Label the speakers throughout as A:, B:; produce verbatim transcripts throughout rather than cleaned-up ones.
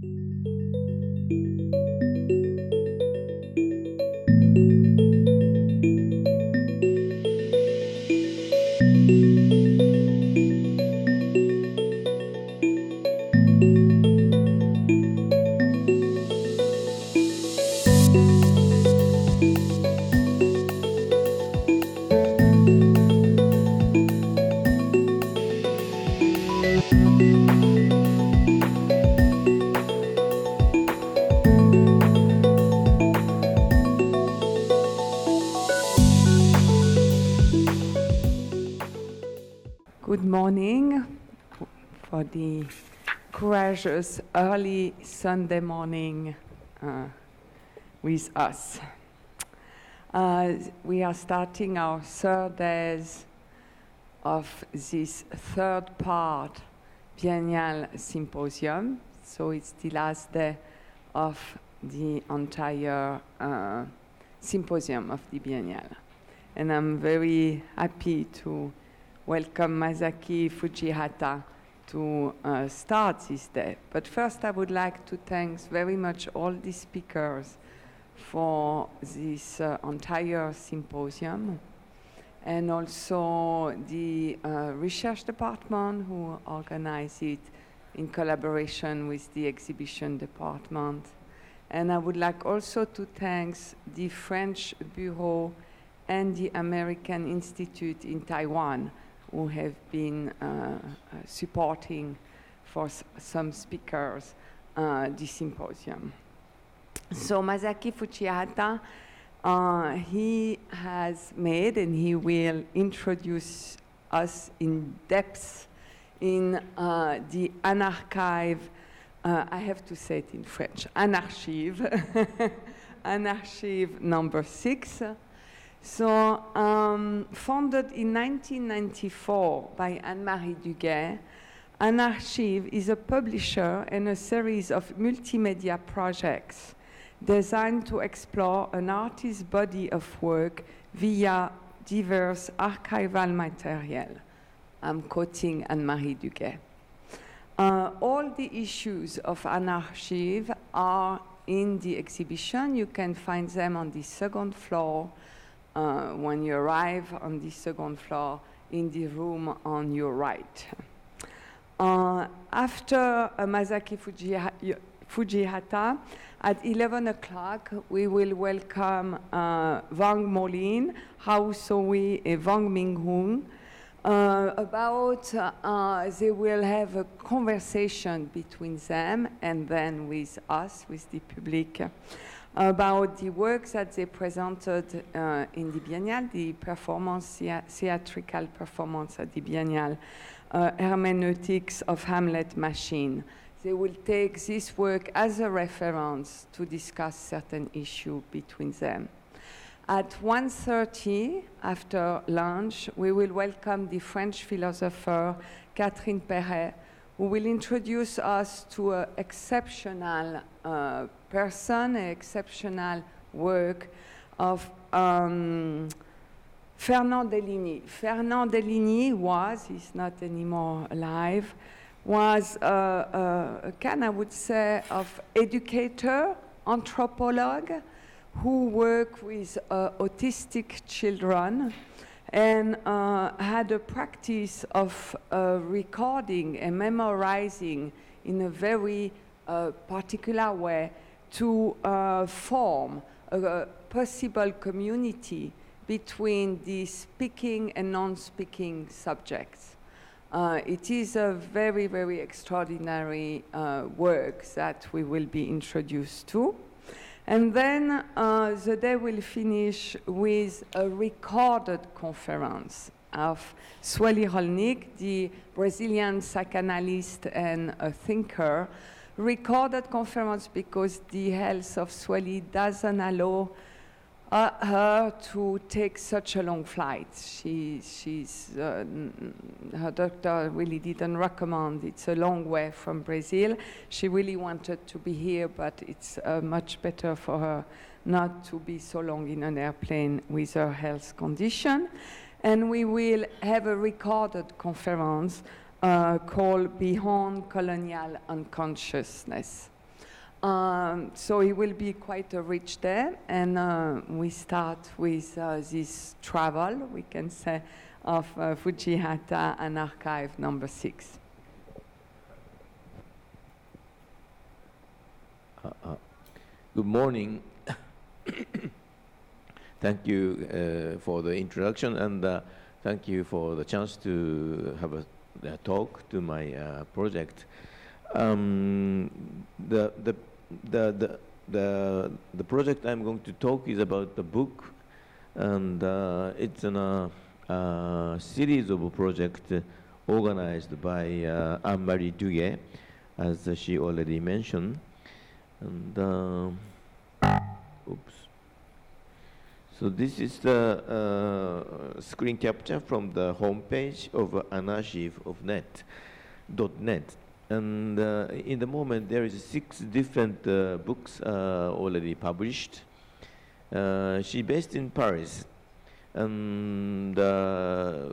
A: Good morning for the courageous early Sunday morning uh, with us. Uh, we are starting our third days of this third part biennial symposium. So it's the last day of the entire uh, symposium of the biennial. And I'm very happy to welcome Masaki Fujihata to uh, start this day. But first I would like to thank very much all the speakers for this uh, entire symposium, and also the uh, research department who organized it in collaboration with the exhibition department. And I would like also to thank the French Bureau and the American Institute in Taiwan, who have been uh, uh, supporting for s some speakers uh, the symposium. So Masaki Fujihata, uh, he has made and he will introduce us in depth in uh, the Anarchive, uh, I have to say it in French, Anarchive, Anarchive number six. So, um, founded in nineteen ninety-four by Anne-Marie Duguay, Anarchive is a publisher and a series of multimedia projects designed to explore an artist's body of work via diverse archival material. I'm quoting Anne-Marie Duguay. Uh, all the issues of Anarchive are in the exhibition. You can find them on the second floor. Uh, when you arrive on the second floor in the room on your right. Uh, after uh, Masaki Fujiha Fujihata, at eleven o'clock, we will welcome uh, Wang Molin, Hao Sohui, and Wang Minghun. Uh, about, uh, uh, they will have a conversation between them and then with us, with the public, about the works that they presented uh, in the Biennial, the performance, the theatrical performance at the Biennial, uh, Hermeneutics of Hamlet Machine. They will take this work as a reference to discuss certain issues between them. At one thirty, after lunch, we will welcome the French philosopher Catherine Perret, who will introduce us to an exceptional uh, person, an exceptional work of um, Fernand Deligny. Fernand Deligny was, he's not anymore alive, was uh, uh, a kind, I would say, of educator, anthropologue, who worked with uh, autistic children and uh, had a practice of uh, recording and memorizing in a very uh, particular way to uh, form a, a possible community between the speaking and non-speaking subjects. Uh, it is a very, very extraordinary uh, work that we will be introduced to. And then uh, the day will finish with a recorded conference of Sueli Rolnik, the Brazilian psychanalyst and a thinker. Recorded conference because the health of Sueli doesn't allow uh, her to take such a long flight. She, she's, uh, her doctor really didn't recommend. It's a long way from Brazil. She really wanted to be here, but it's uh, much better for her not to be so long in an airplane with her health condition. And we will have a recorded conference uh, called Beyond Colonial Unconsciousness. Um, so it will be quite a rich day, and uh, we start with uh, this travel, we can say, of uh, Fujihata and archive number six.
B: Uh, uh, good morning. Thank you uh, for the introduction, and uh, thank you for the chance to have a, a talk to my uh, project. Um, the, the, the, the, the, the project I'm going to talk is about the book, and uh, it's a uh, uh, series of projects organized by uh, Anne-Marie Duguay, as uh, she already mentioned. And uh, oops. So this is the uh, screen capture from the homepage of uh, an archive of net dot net. And uh, in the moment, there is six different uh, books uh, already published. Uh, she based in Paris, and uh,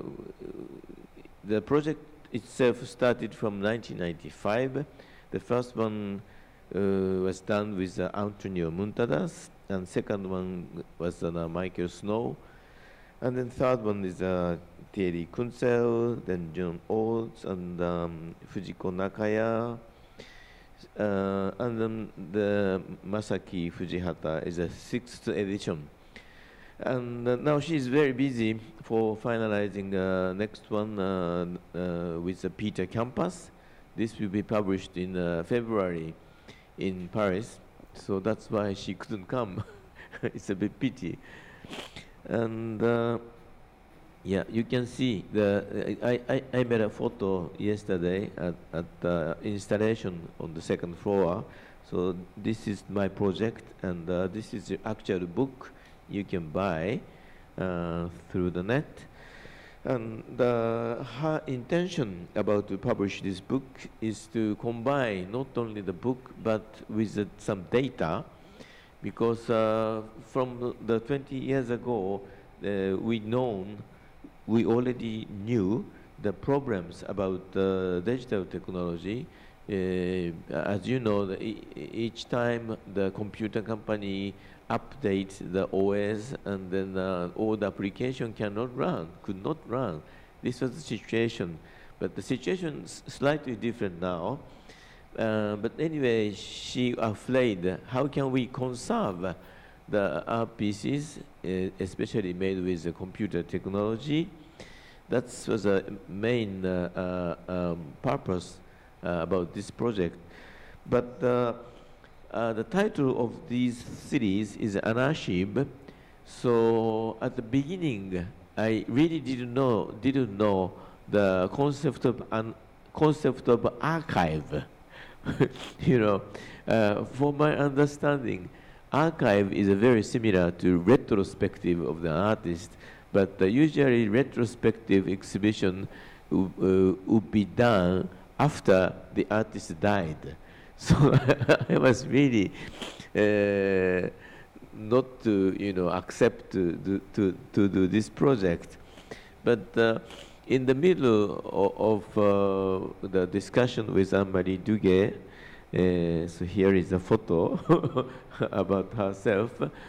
B: the project itself started from nineteen ninety-five. The first one uh, was done with uh, Antonio Muntadas, and second one was uh, Michael Snow, and then third one is uh, Thierry Kuntzel, then John Olds, and um, Fujiko Nakaya, uh, and then the Masaki Fujihata is a sixth edition. And uh, now she is very busy for finalizing uh, next one uh, uh, with the Peter Campus. This will be published in uh, February in Paris, so that's why she couldn't come. It's a bit pity. And uh, yeah, you can see the I, I, I made a photo yesterday at, at the installation on the second floor. So this is my project, and uh, this is the actual book you can buy uh, through the net. And uh, her intention about to publish this book is to combine not only the book but with uh, some data, because uh, from the twenty years ago uh, we known we already knew the problems about uh, digital technology. Uh, as you know, the e each time the computer company updates the O S, and then uh, all the application cannot run, could not run. This was the situation, but the situation is slightly different now. Uh, but anyway, she afraid, how can we conserve the art pieces, uh, especially made with the computer technology? That was a main uh, uh, um, purpose uh, about this project. But uh, uh, the title of this series is Anarchive. So at the beginning, I really didn't know didn't know the concept of an concept of archive. You know, uh, for my understanding, archive is a very similar to retrospective of the artist, but uh, usually retrospective exhibition uh, would be done after the artist died. So I was really uh, not to, you know, accept to do, to, to do this project. But uh, in the middle of, of uh, the discussion with Anne-Marie Duguay, uh, so here is a photo about herself,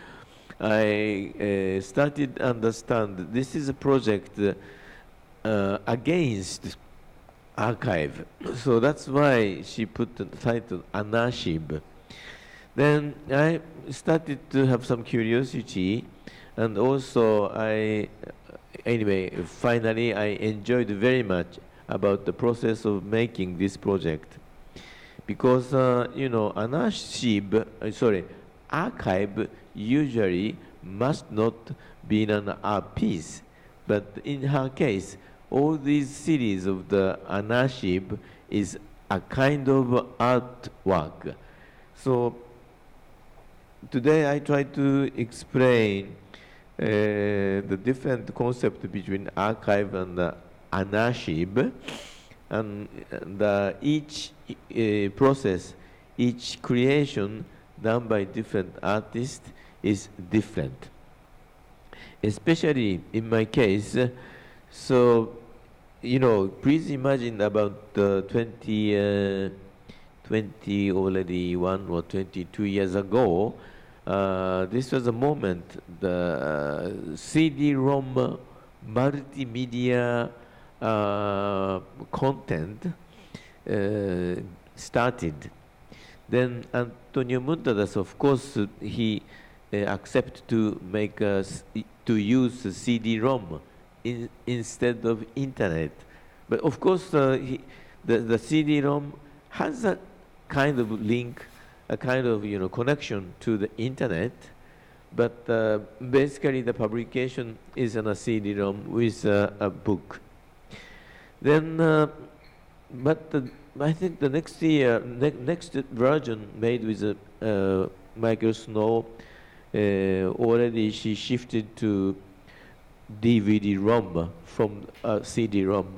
B: I uh, started to understand this is a project uh, against archive. So that's why she put the title Anarchive. Then I started to have some curiosity, and also I, anyway, finally I enjoyed very much about the process of making this project. Because, uh, you know, Anarchive, uh, sorry, archive usually must not be an art piece. But in her case, all these series of the Anarchive is a kind of artwork. So today I try to explain uh, the different concept between archive and uh, Anarchive, and the each uh, process, each creation done by different artists is different. Especially in my case, uh, so, you know, please imagine about uh, twenty twenty already one or twenty-two years ago, uh, this was a moment the uh, C D-ROM multimedia uh, content uh, started. Then Antonio Muntadas, of course, he uh, accepted to make us to use C D-ROM in, instead of internet. But of course, uh, he, the the C D-ROM has a kind of link, a kind of you know connection to the internet. But uh, basically, the publication is on a C D-ROM with uh, a book. Then, uh, but the, I think the next year, ne next version made with uh, uh, Michael Snow, uh, already she shifted to D V D-ROM from uh, C D-ROM.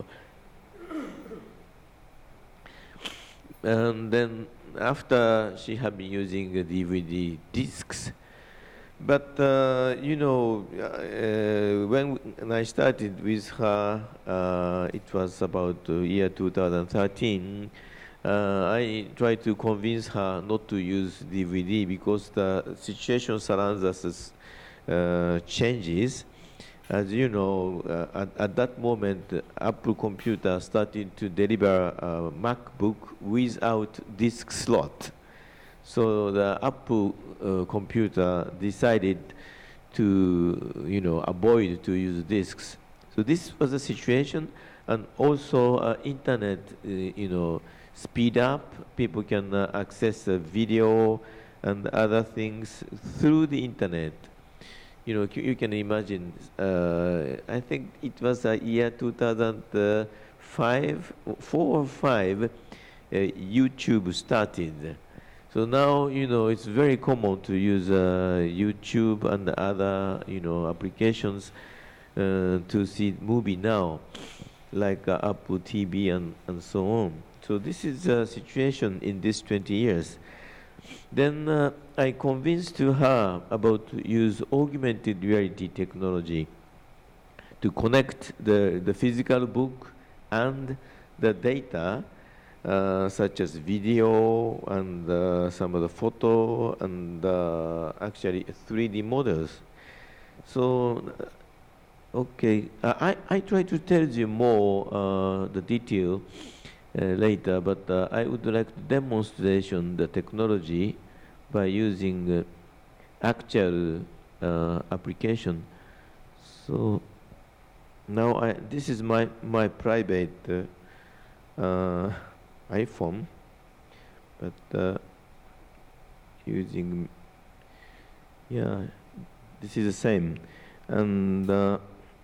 B: And then after she had been using uh, D V D discs. But, uh, you know, uh, when, when I started with her, uh, it was about the year two thousand thirteen. Uh, I tried to convince her not to use D V D because the situation surrounds us uh, changes. As you know, uh, at, at that moment, Apple Computer started to deliver a MacBook without disk slot. So the Apple uh, computer decided to, you know, avoid to use disks. So this was the situation, and also uh, internet, uh, you know, speed up. People can uh, access uh, video and other things through the internet. You know, you can imagine. Uh, I think it was a year two thousand five, four or five. Uh, YouTube started. So now, you know, it's very common to use uh, YouTube and other, you know, applications uh, to see movie now, like uh, Apple T V and, and so on. So this is the situation in these twenty years. Then uh, I convinced to her about to use augmented reality technology to connect the, the physical book and the data, Uh, such as video and uh, some of the photo and uh, actually three D models. So, uh, okay, uh, I, I try to tell you more uh, the detail uh, later, but uh, I would like to demonstration the technology by using uh, actual uh, application. So now I, this is my, my private uh, uh, iPhone, but uh, using, yeah, this is the same. And uh,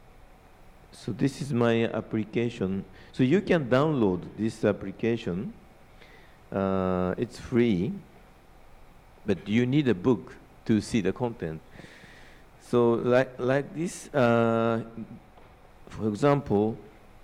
B: so this is my application. So you can download this application. Uh, it's free, but you need a book to see the content. So like, like this, uh, for example,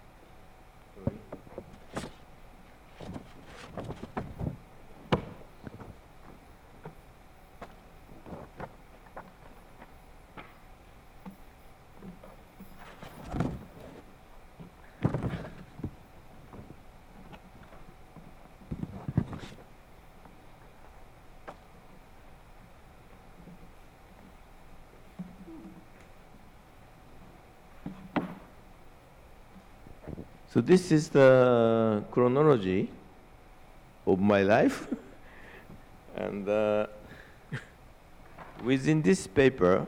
B: so this is the chronology of my life. And uh, within this paper,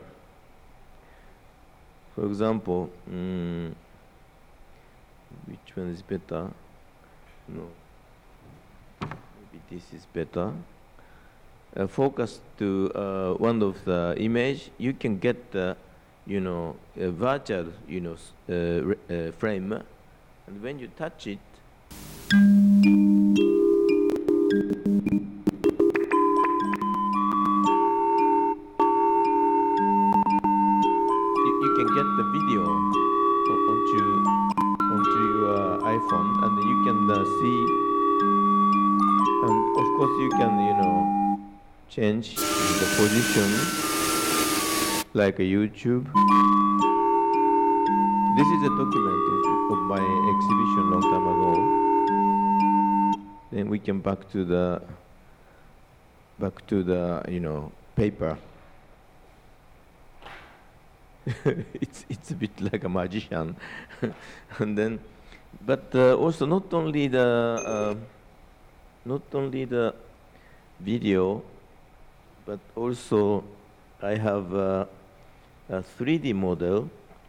B: for example, um, which one is better? No, maybe this is better. Uh, focus to uh, one of the image. You can get the, you know, a virtual, you know, uh, uh, frame. And when you touch it, you, you can get the video onto, onto your iPhone, and you can uh, see, and of course you can, you know, change the position like a YouTube. This is a document of, of my exhibition long time ago. then we can back to the back to the you know paper. it's it's a bit like a magician, and then, but uh, also not only the uh, not only the video, but also I have uh, a three D model.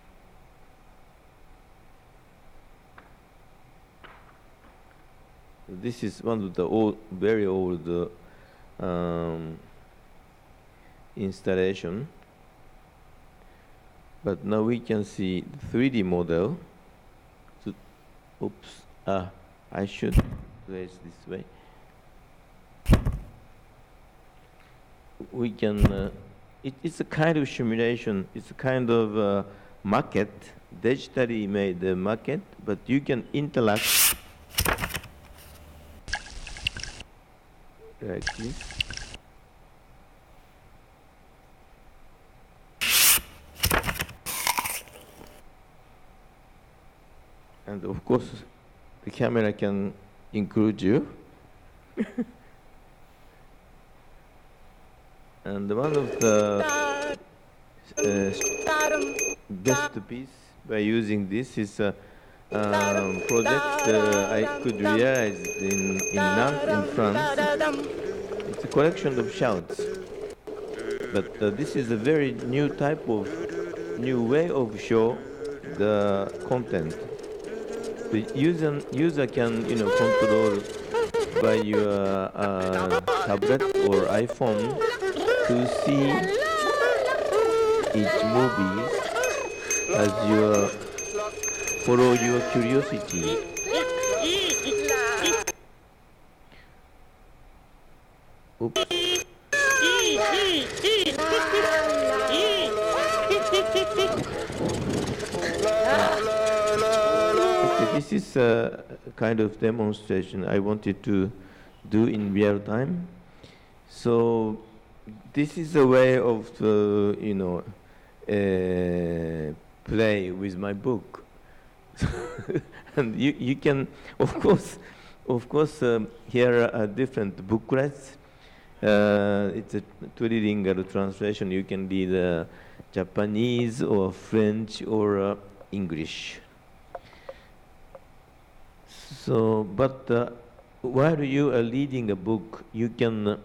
B: This is one of the old, very old uh, um, installation. But now we can see the three D model. So, oops, ah, I should place this way. We can, uh, it, it's a kind of simulation, it's a kind of uh, maquette, digitally made uh, maquette, but you can interact like this. And of course, the camera can include you. And one of the uh, best piece by using this is a um, project uh, I could realize in, in Nantes, in France. It's a collection of shouts. But uh, this is a very new type of, new way of show the content. The user, user can, you know, control by your uh, tablet or iPhone to see each movie as you follow your curiosity. Oops. Okay, this is a kind of demonstration I wanted to do in real time. So this is a way of, uh, you know, uh, play with my book. And you, you can, of course, of course, um, here are different booklets. Uh, it's a trilingual translation. You can read uh, Japanese or French or uh, English. So, but uh, while you are reading a book, you can uh,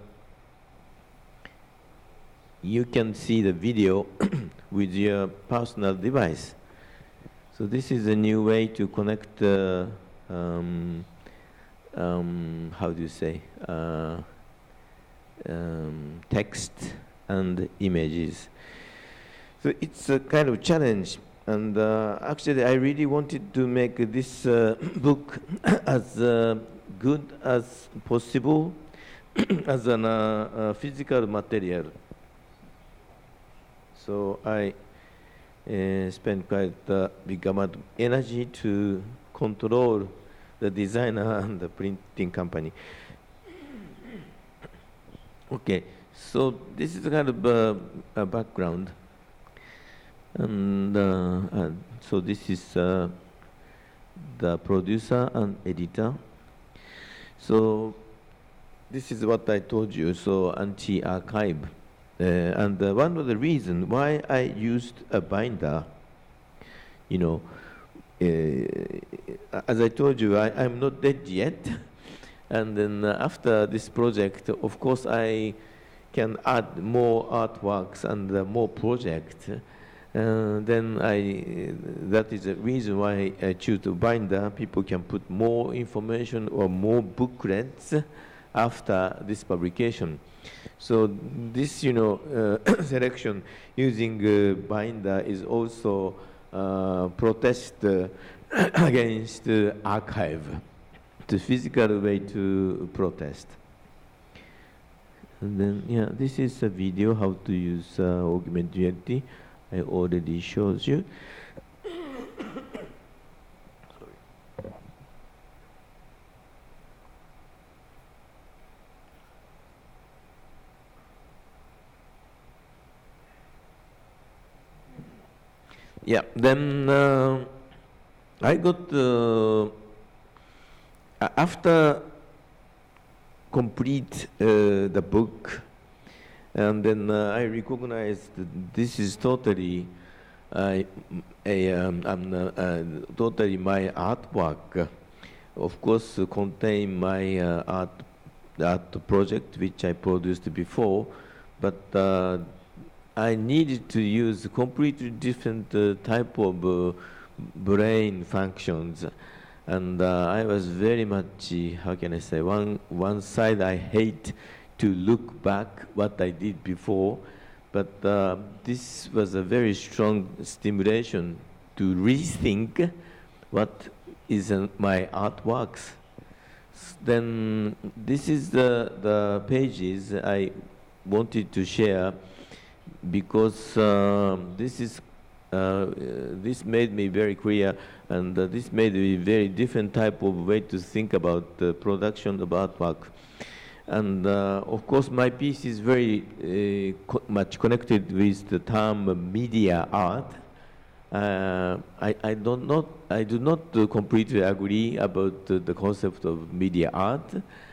B: you can see the video with your personal device. So this is a new way to connect, uh, um, um, how do you say, uh, um, text and images. So it's a kind of challenge. And uh, actually, I really wanted to make this uh, book as uh, good as possible as a uh, uh, physical material. So I uh, spent quite a big amount of energy to control the designer and the printing company. Okay, so this is kind of uh, a background. And uh, uh, so this is uh, the producer and editor. So this is what I told you, so anti-archive. Uh, and uh, one of the reasons why I used a binder, you know, uh, as I told you, I, I'm not dead yet. And then uh, after this project, of course, I can add more artworks and uh, more projects. Uh, then I, uh, that is the reason why I choose a binder. People can put more information or more booklets after this publication. So this, you know, uh, selection using uh, binder is also uh, protest uh, against uh, archive, the physical way to protest. And then, yeah, this is a video how to use uh, augmented reality. I already showed you. Yeah, then uh, I got, uh, after complete uh, the book, and then uh, I recognized that this is totally, uh, a, um, um, uh, totally my artwork. Of course, uh, contain my uh, art, art project which I produced before, but uh, I needed to use completely different uh, type of uh, brain functions. And uh, I was very much, uh, how can I say, one, one side I hate to look back what I did before, but uh, this was a very strong stimulation to rethink what is in my artworks. Then this is the, the pages I wanted to share because uh, this is uh, this made me very clear, and uh, this made a very different type of way to think about the production of artwork. And uh, of course, my piece is very uh, co much connected with the term media art. Uh, I, I, don't not, I do not uh, completely agree about uh, the concept of media art,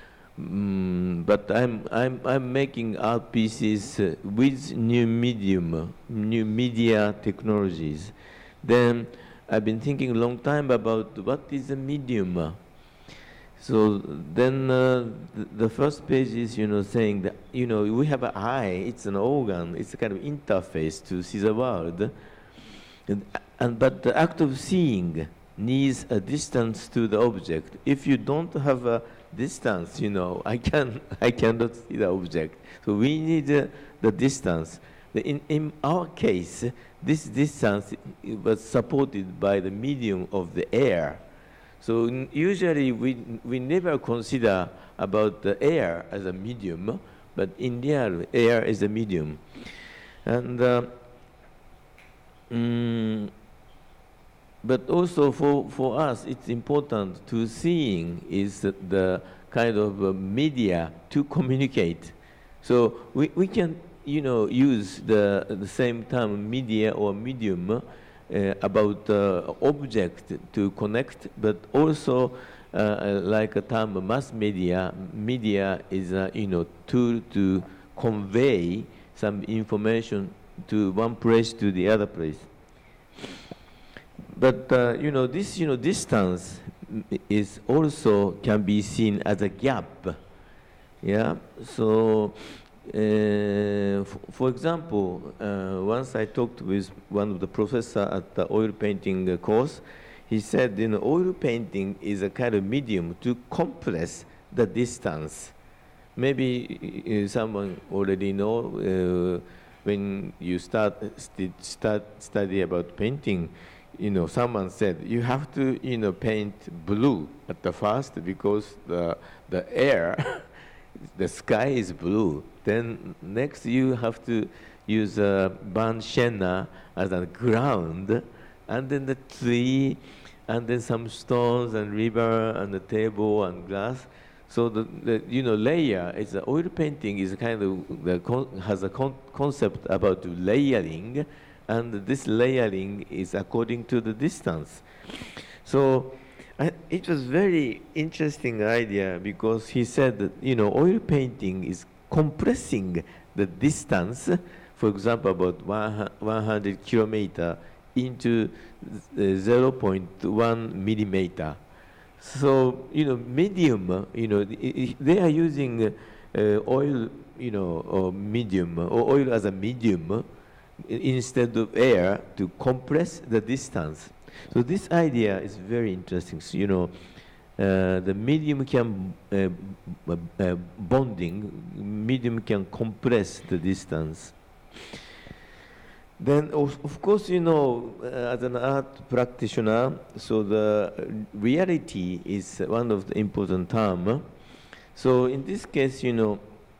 B: mm, but I'm, I'm, I'm making art pieces uh, with new medium, new media technologies. Then I've been thinking a long time about what is a medium. So then uh, the, the first page is, you know, saying that, you know, we have an eye, it's an organ, it's a kind of interface to see the world. And, and, but the act of seeing needs a distance to the object. If you don't have a distance, you know, I, can, I cannot see the object. So we need uh, the distance. In, in our case, this distance was supported by the medium of the air. So usually we, we never consider about the air as a medium, but in reality, air is a medium. And uh, Mm, but also for, for us, it's important to seeing is the kind of uh, media to communicate. So we, we can, you know, use the, the same term media or medium uh, about uh, object to connect, but also uh, like a term mass media, media is a, you know, tool to convey some information to one place to the other place. But uh, you know, this you know distance is also can be seen as a gap. Yeah. So, uh, for example, uh, once I talked with one of the professor at the oil painting course, he said, you know, oil painting is a kind of medium to compress the distance. Maybe uh, someone already know. Uh, When you start st start study about painting, you know, someone said you have to, you know, paint blue at the first because the the air, the sky is blue. Then next you have to use a uh, burnt sienna as a ground, and then the tree, and then some stones and river and the table and glass. So the, the you know layer is a oil painting is a kind of the con has a con concept about layering, and this layering is according to the distance. So I, it was very interesting idea because he said that you know oil painting is compressing the distance, for example about one hundred kilometer into zero point one millimeter. So, you know, medium, you know, they are using uh, oil, you know, or medium, or oil as a medium instead of air to compress the distance. So this idea is very interesting. So, you know, uh, the medium can, uh, uh, bonding, medium can compress the distance. Then, of, of course, you know, uh, as an art practitioner, so the reality is one of the important terms. So in this case, you know,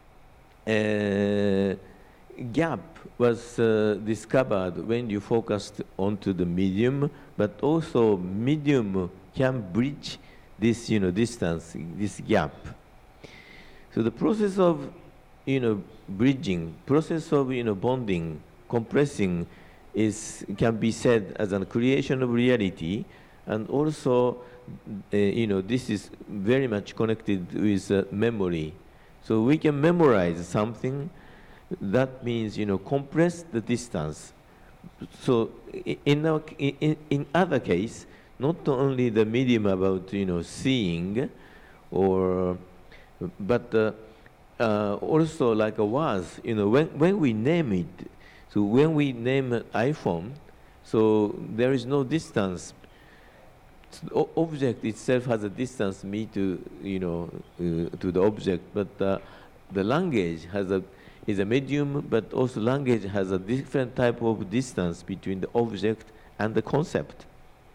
B: uh, gap was uh, discovered when you focused onto the medium, but also medium can bridge this, you know, distance, this gap. So the process of, you know, bridging, process of, you know, bonding, compressing is can be said as a creation of reality, and also uh, you know this is very much connected with uh, memory. So we can memorize something. That means, you know, compress the distance. So in, our, in, in other case, not only the medium about, you know, seeing, or, but uh, uh, also like a was, you know, when, when we name it, so when we name an iPhone, so there is no distance. The object itself has a distance me to, you know, uh, to the object, but uh, the language has a, is a medium, but also language has a different type of distance between the object and the concept.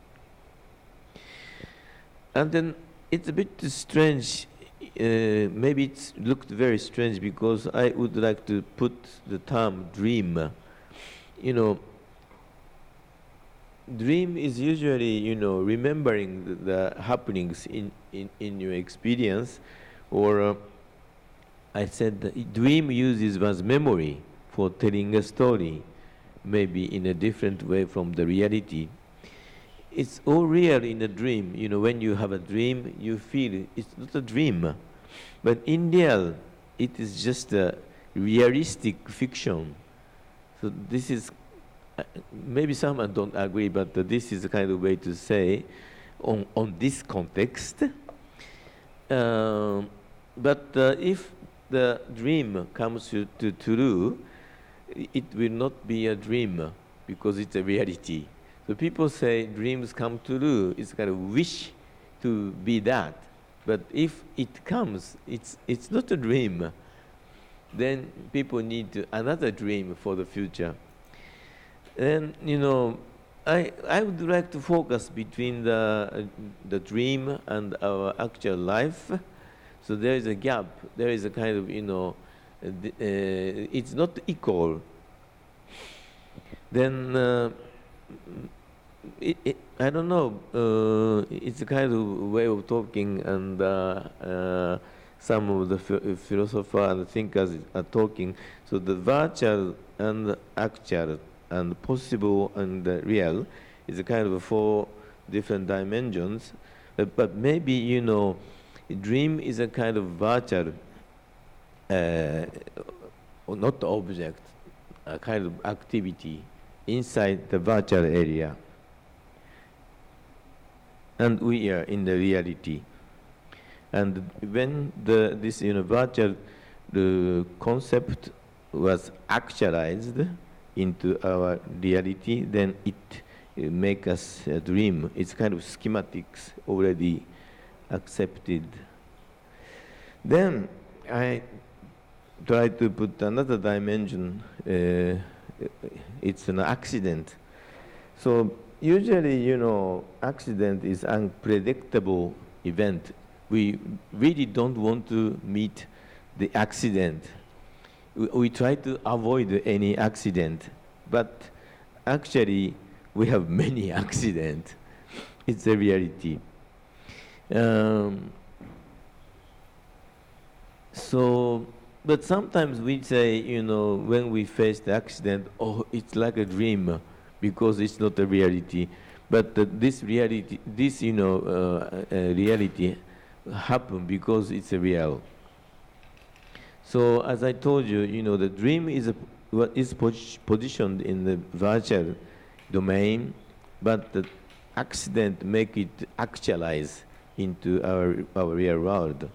B: And then it's a bit strange, uh, maybe it looked very strange because I would like to put the term dream. You know, dream is usually, you know, remembering the, the happenings in, in, in your experience, or uh, I said that dream uses one's memory for telling a story, maybe in a different way from the reality. It's all real in a dream. You know, when you have a dream, you feel it's not a dream. But in real, it is just a realistic fiction. So this is, uh, maybe someone don't agree, but uh, this is the kind of way to say on, on this context. Um, but uh, if the dream comes to, to true, it will not be a dream because it's a reality. So people say dreams come true. It's kind of wish to be that. But if it comes, it's, it's not a dream. Then people need to, another dream for the future. And, you know, I, I would like to focus between the, uh, the dream and our actual life. So there is a gap. There is a kind of, you know, uh, uh, it's not equal. Then, uh, It, it, I don't know. Uh, it's a kind of way of talking, and uh, uh, some of the ph philosophers and thinkers are talking. So the virtual and actual and possible and uh, real is a kind of four different dimensions. Uh, but maybe, you know, a dream is a kind of virtual, uh, not the object, a kind of activity inside the virtual area. And we are in the reality. And when the, this you know, virtual the concept was actualized into our reality, then it uh, makes us a dream. It's kind of schematics already accepted. Then I try to put another dimension. Uh, it's an accident. So usually, you know, accident is unpredictable event. We really don't want to meet the accident. We, we try to avoid any accident, but actually we have many accidents. It's a reality. Um, so, but sometimes we say, you know, when we face the accident, oh, it's like a dream, because it's not a reality. But uh, this reality, this, you know, uh, uh, reality happen because it's a real. So as I told you, you know, the dream is, a, what is positioned in the virtual domain, but the accident make it actualize into our, our real world.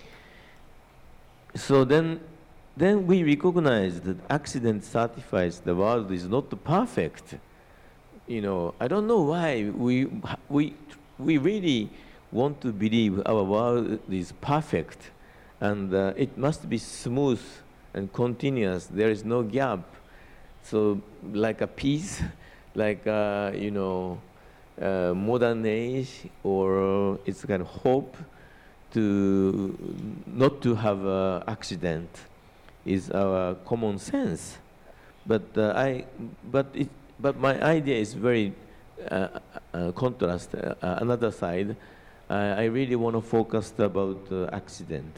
B: So then, then we recognize that accident certifies the world is not perfect. You know, I don't know why we, we, we really want to believe our world is perfect, and uh, it must be smooth and continuous. There is no gap. So like a peace, like a, you know, uh, modern age, or it's kind of hope to not to have an accident is our common sense. But uh, I, but it. But my idea is very uh, uh, contrast. Uh, uh, another side, uh, I really want to focus about uh, accident.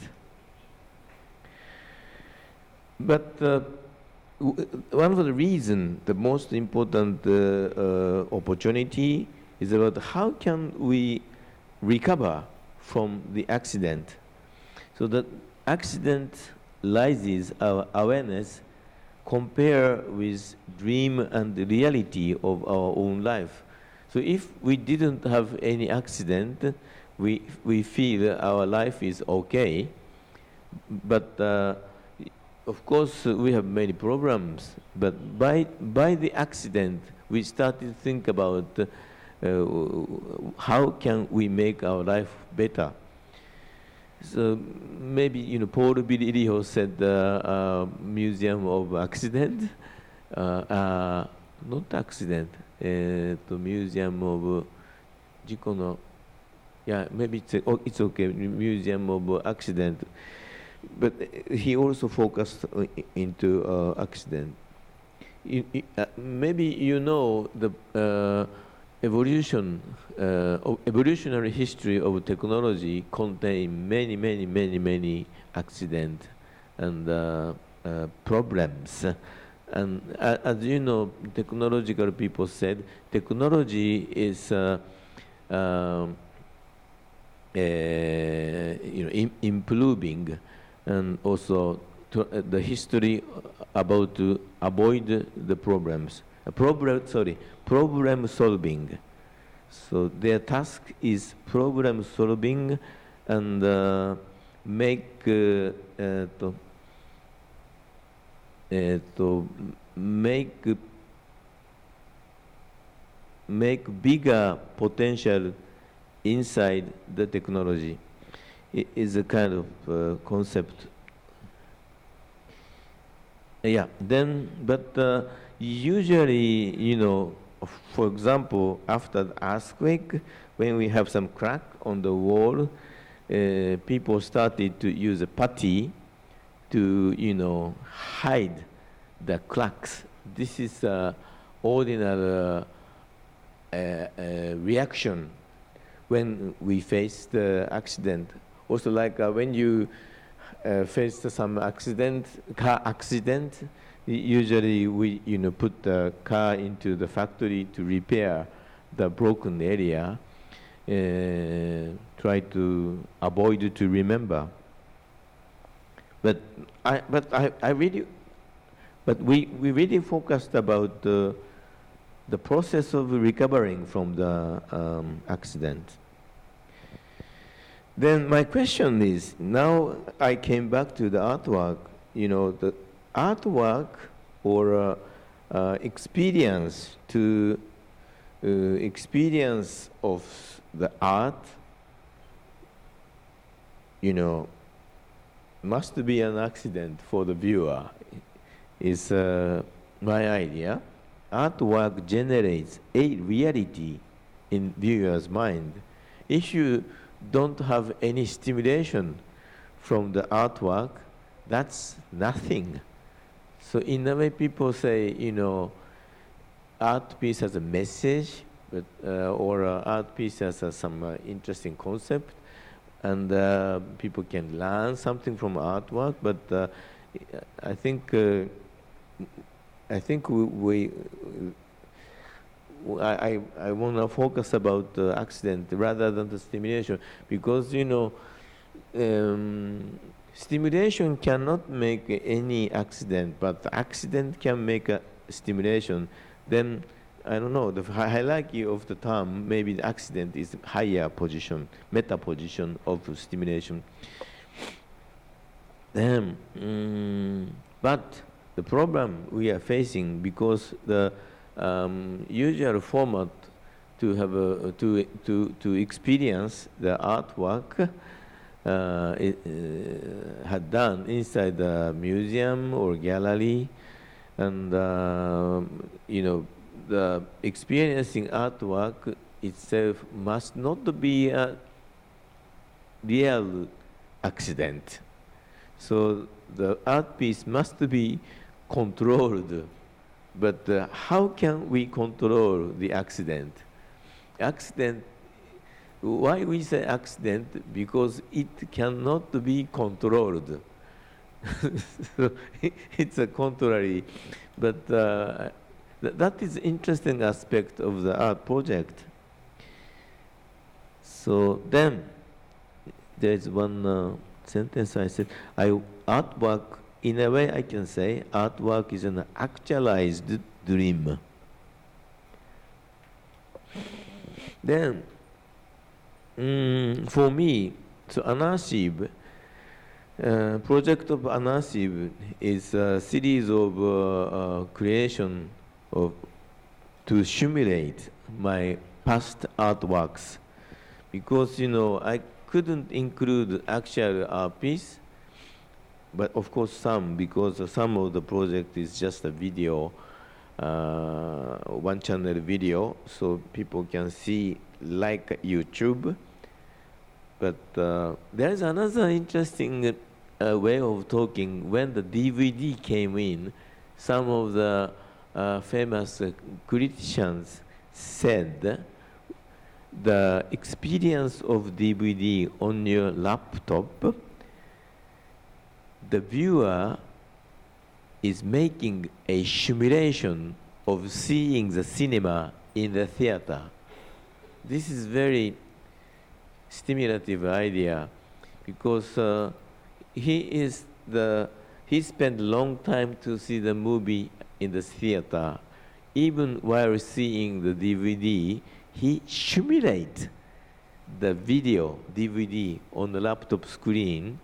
B: But uh, w one of the reasons, the most important uh, uh, opportunity is about how can we recover from the accident. So that accident raises our awareness compare with dream and the reality of our own life. So if we didn't have any accident, we, we feel our life is okay. But uh, of course, uh, we have many problems. But by, by the accident, we started to think about uh, how can we make our life better. So maybe, you know, Paul Virilio said the uh, uh, Museum of Accident, uh, uh, not accident, uh, the Museum of Jiko, yeah, maybe it's, oh, it's okay, Museum of Accident. But he also focused into uh, accident. You, uh, maybe you know the uh, evolution, uh, evolutionary history of technology contain many, many, many, many accidents and uh, uh, problems. And uh, as you know, technological people said, technology is uh, uh, uh, you know, im improving, and also to, uh, the history about to avoid the problems. A problem, sorry, problem solving. So their task is problem solving and uh, make uh, uh, to, uh, to make make bigger potential inside the technology. It is a kind of uh, concept. Yeah. Then, but. Uh, Usually, you know, for example, after the earthquake, when we have some crack on the wall, uh, people started to use a putty to, you know, hide the cracks. This is an ordinary uh, uh, reaction when we face the accident. Also, like uh, when you uh, face some accident, car accident, usually we, you know, put the car into the factory to repair the broken area, uh, try to avoid to remember. But I, but I, I really, but we, we really focused about the, the process of recovering from the um, accident. Then my question is, now I came back to the artwork, you know, the artwork or uh, uh, experience to uh, experience of the art, you know, must be an accident for the viewer, is uh, my idea. Artwork generates a reality in viewer's mind. If you don't have any stimulation from the artwork, that's nothing. So in a way, people say, you know, art piece has a message, but, uh, or uh, art piece has uh, some uh, interesting concept, and uh, people can learn something from artwork. But uh, I think uh, I think we, we I I, I want to focus about the accident rather than the stimulation, because you know. Um, Stimulation cannot make any accident, but the accident can make a stimulation. Then, I don't know, the hierarchy of the term, maybe the accident is higher position, meta position of stimulation. Then, um, but the problem we are facing, because the um, usual format to have a, to, to, to experience the artwork Uh, it, uh, had done inside the museum or gallery, and uh, you know, the experiencing artwork itself must not be a real accident. So the art piece must be controlled. But uh, how can we control the accident? Accident. Why we say accident? Because it cannot be controlled. So it's a contrary. But uh, th that is interesting aspect of the art project. So then there is one uh, sentence I said, I, artwork, in a way I can say, artwork is an actualized dream. Then, mm, for me, so Anarchive, uh, project of Anarchive is a series of uh, uh, creation of to simulate my past artworks, because you know I couldn't include actual art piece, but of course some, because some of the project is just a video, uh, one channel video, so people can see like YouTube. But uh, there is another interesting uh, way of talking. When the D V D came in, some of the uh, famous uh, critics said the experience of D V D on your laptop, the viewer is making a simulation of seeing the cinema in the theater. This is very stimulative idea, because uh, he is the he spent long time to see the movie in the theater. Even while seeing the D V D, he simulate the video D V D on the laptop screen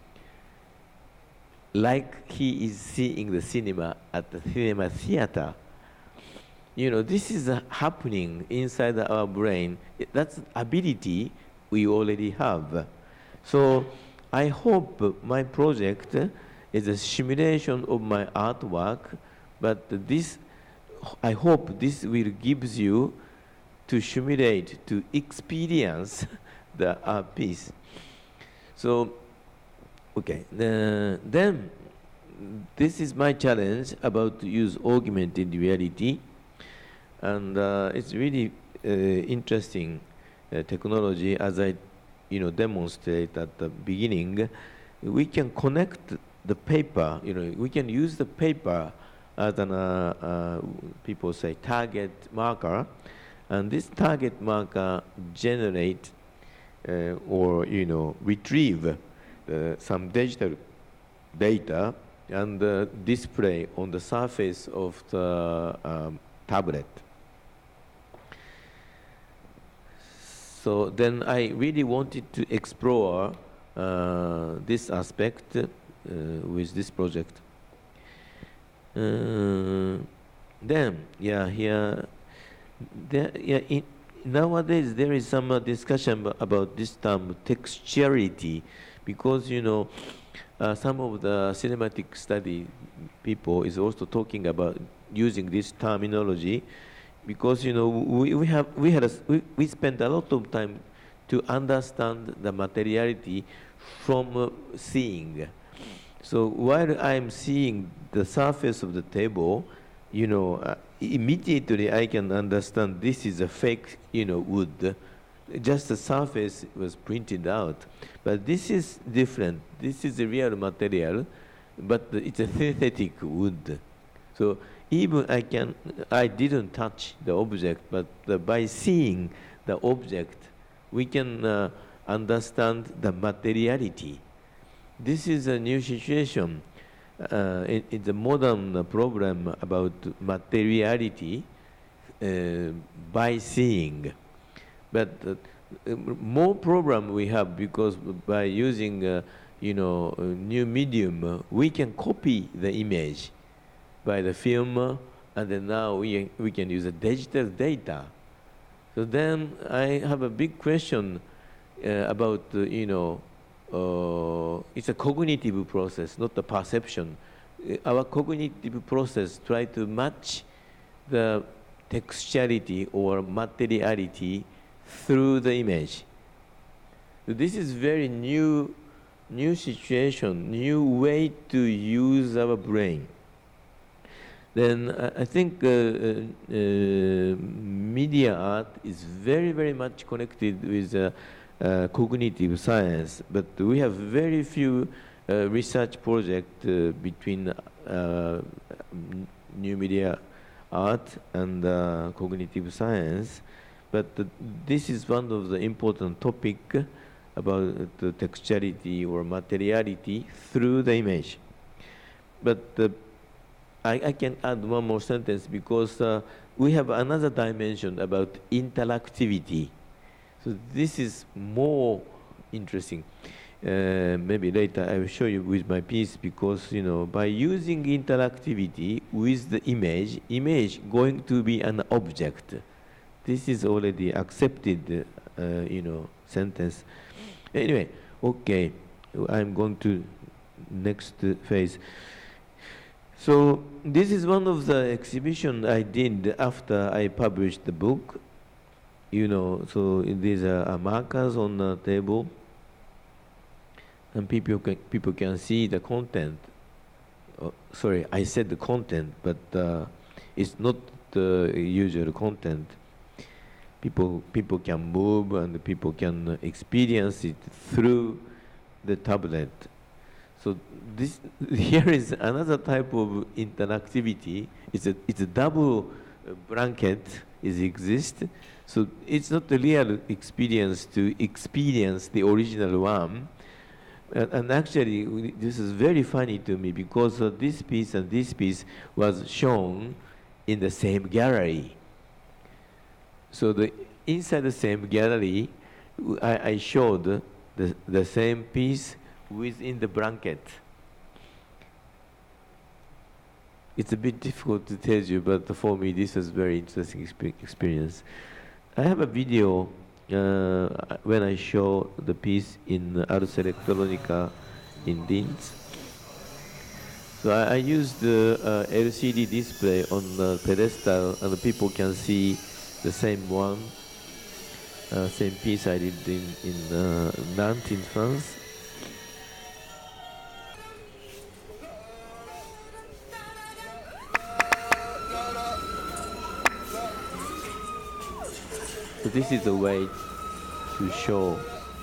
B: like he is seeing the cinema at the cinema theater. You know, this is uh, happening inside our brain. That's ability we already have. So I hope my project is a simulation of my artwork, but this, I hope this will give you to simulate, to experience the art piece. So, okay, uh, then this is my challenge about to use augmented reality, and uh, it's really uh, interesting uh, technology. As I, you know, demonstrate at the beginning, we can connect the paper. You know, we can use the paper as an uh, uh, people say target marker, and this target marker generate uh, or you know retrieve uh, some digital data and uh, display on the surface of the um, tablet. So then I really wanted to explore uh, this aspect uh, with this project. Uh, then, yeah, here, there, yeah, in, nowadays there is some uh, discussion about this term textuality, because you know uh, some of the cinematic study people is also talking about using this terminology, because you know we, we have we had a, we, we spent a lot of time to understand the materiality from uh, seeing. So while I'm seeing the surface of the table, you know, uh, immediately I can understand this is a fake, you know, wood. Just the surface was printed out, but this is different. This is a real material, but it's a synthetic wood. So even I can, I didn't touch the object, but uh, by seeing the object, we can uh, understand the materiality. This is a new situation. Uh, it, it's a modern uh, problem about materiality uh, by seeing. But uh, more problem we have, because by using, uh, you know, a new medium, uh, we can copy the image by the film, uh, and then now we, we can use the digital data. So then I have a big question uh, about, uh, you know, uh, it's a cognitive process, not a perception. Uh, our cognitive process try to match the textuality or materiality through the image. So this is very new, new situation, new way to use our brain. Then uh, I think uh, uh, uh, media art is very, very much connected with uh, uh, cognitive science, but we have very few uh, research projects uh, between uh, new media art and uh, cognitive science. But uh, this is one of the important topic about the texturality or materiality through the image. But uh, I, I can add one more sentence because uh, we have another dimension about interactivity. So this is more interesting. Uh, maybe later I will show you with my piece because, you know, by using interactivity with the image, image going to be an object. This is already accepted, uh, you know, sentence. Anyway, okay, I'm going to next phase. So this is one of the exhibition I did after I published the book. You know, so these are markers on the table, and people can, people can see the content. Oh, sorry, I said the content, but uh, it's not the usual content. People, people can move and people can experience it through the tablet. So this here is another type of interactivity. It's a it's a double blanket is exist. So it's not a real experience to experience the original one. And, and actually, this is very funny to me because uh, this piece and this piece was shown in the same gallery. So the inside the same gallery, I, I showed the, the same piece within the blanket. It's a bit difficult to tell you, but for me this was very interesting exp experience. I have a video uh, when I show the piece in Ars Electronica in Linz. So I, I used the uh, L C D display on the pedestal, and the people can see the same one, uh, same piece I did in, in uh, Nantes in France. So this is a way to show.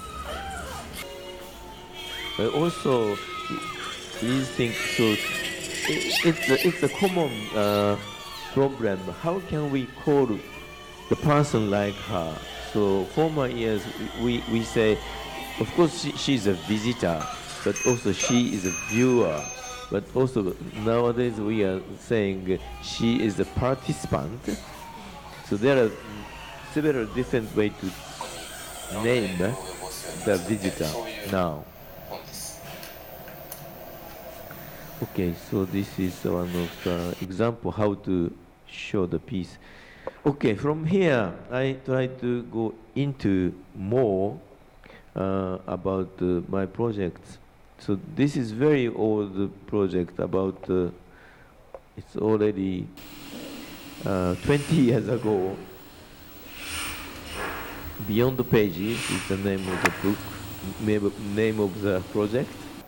B: But also, these things, so it, it's, a, it's a common uh, problem. How can we call the person like her? So former years, we, we say, of course she, she's a visitor, but also she is a viewer. But also nowadays we are saying she is a participant. So there are several different ways to name the visitor now. Okay, so this is one of the example how to show the piece. Okay, from here I try to go into more uh, about uh, my projects. So this is very old project about, uh, it's already uh, twenty years ago. Beyond the Pages is the name of the book, name, name of the project.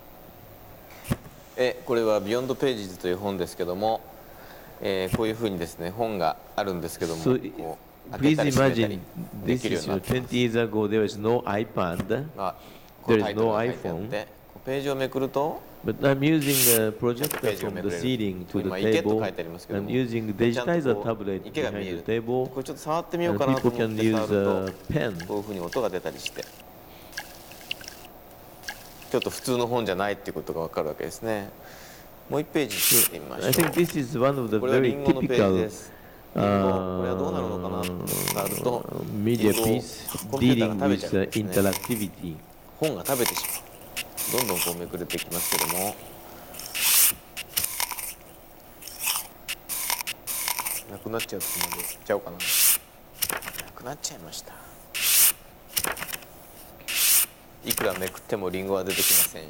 C: えこれは Beyond Pages という本ですけども、えー、こういうふうにですね本があるんですけども、こ
B: So
C: う開け
B: please
C: たり閉めたり
B: imagine
C: で
B: this
C: きるよう
B: is
C: にな
B: your
C: っています
B: twenty years ago there was no iPad,
C: がこう
B: there
C: タ
B: is
C: イトル
B: no
C: が書いてあっ
B: iPhone,
C: て、こうページをめくると
B: but I'm using a
C: ペ
B: projector
C: ージを
B: from
C: め
B: the
C: くれる
B: ceiling to the
C: 今池と
B: table
C: 書いてありますけど
B: and
C: も
B: using
C: ちゃんと
B: digitizer
C: こう
B: tablet
C: 池が見
B: behind
C: え
B: the
C: る
B: table
C: これちょっと触ってみよう
B: and
C: かなと
B: people
C: 思っ
B: can
C: て
B: use
C: 触ると
B: a pen.
C: こういうふうに音が出たりしてちょっと普通の本じゃないっていうことが分かるわけですね。もう一ページ見てみましょ
B: I
C: う。
B: think this is one of the
C: これはリ
B: very
C: ンゴのページ
B: typical
C: です。リンゴ、これはどうなるのかなと触ると
B: uh, media
C: リンゴを
B: piece
C: コンピューター
B: dealing
C: が食べちゃ
B: with
C: うん
B: uh,
C: ですね。
B: interactivity.
C: 本が食べてしまう。どんどんこうめくれていきますけども、なくなっちゃうつもりでちゃうかな。なくなっちゃいました。いくらめくってもリンゴは出てきません。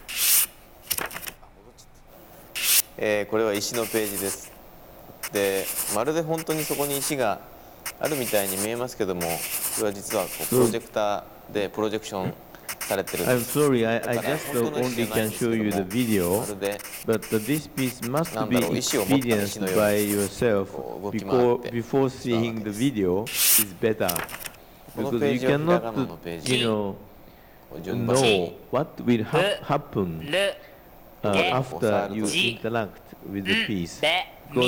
C: えー、これは石のページです。で、まるで本当にそこに石があるみたいに見えますけども、これは実はこうプロジェクターでプロジェクションされてるんで
B: I'm
C: す。
B: sorry, I,
C: だ
B: I
C: から
B: just
C: 本当の石じ
B: only
C: ゃないん
B: can
C: ですけ
B: show
C: ど
B: you the
C: も、
B: video,
C: まるで
B: but uh, this piece must
C: なん
B: be
C: だろう、石を持った石
B: experienced
C: のよう
B: by
C: に
B: yourself
C: こう動き回
B: before,
C: って
B: before
C: 使うわ
B: seeing
C: け
B: the
C: です。
B: video is better.
C: この
B: Because
C: ペー
B: you
C: ジはひらが
B: cannot,
C: なのページ
B: you know,
C: こう順番に
B: know what will ha happen uh, after you interact with the piece. Because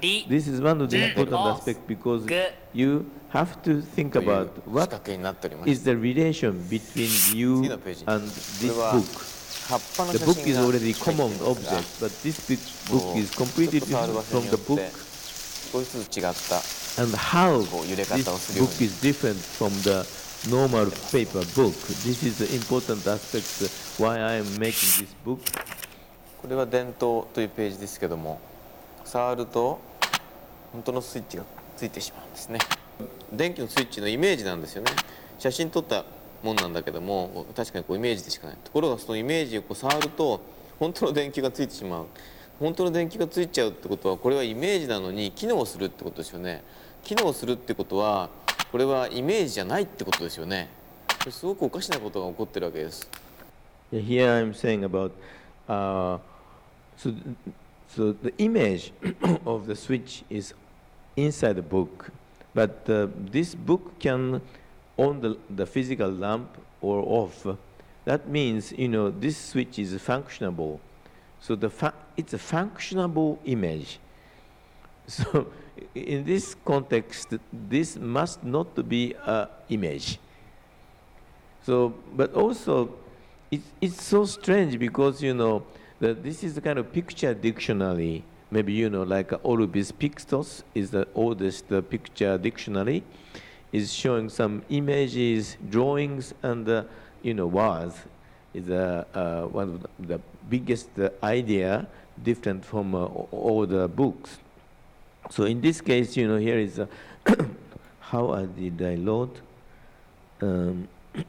D: り
B: This is one of the
D: Mm.
B: important
D: Oh.
B: aspects because
D: Good.
B: you have to think
C: という
B: about
C: 仕
B: what
C: 掛けになっておりま
B: is
C: す。
B: the relation between
C: 次
B: you
C: のページ。
B: and
C: こ
B: this
C: れは
B: book.
C: 葉っぱの
B: The
C: 写
B: book
C: 真
B: is
C: が
B: already
C: 入って
B: common
C: いますが
B: object, but this big
C: こう
B: book is
C: ちょっ
B: completely
C: と触る
B: different
C: 場所
B: from
C: によ
B: the
C: って
B: book,
C: 少しずつ違った
B: and how
C: こう揺れ
B: this
C: 方をするよう
B: book
C: に
B: is different from the normal paper book. This is the important aspect why I am making this book.
C: これは電灯というページですけども、触ると本当のスイッチがついてしまうんですね。電気のスイッチのイメージなんですよね。写真撮ったもんなんだけども、確かにこうイメージでしかない。ところがそのイメージをこう触ると本当の電気がついてしまう。本当の電気がついちゃうってことは、これはイメージなのに機能するってことですよね。機能するってことは、これはイメージじゃないってことですよね。これすごくおかしなことが起こってるわけです。
B: Here I'm saying about uh, so so the image of the switch is inside the book, but uh, this book can on the the physical lamp or off. That means you know this switch is functionable. So the fa it's a functionable image. So in this context, this must not be an image. So, but also, it's, it's so strange because, you know, that this is the kind of picture dictionary. Maybe, you know, like Orbis Pictus is the oldest uh, picture dictionary, is showing some images, drawings, and, uh, you know, words. Is uh, uh, one of the, the biggest uh, idea, different from uh, all the books. So in this case, you know, here is uh, how I did I load. Um,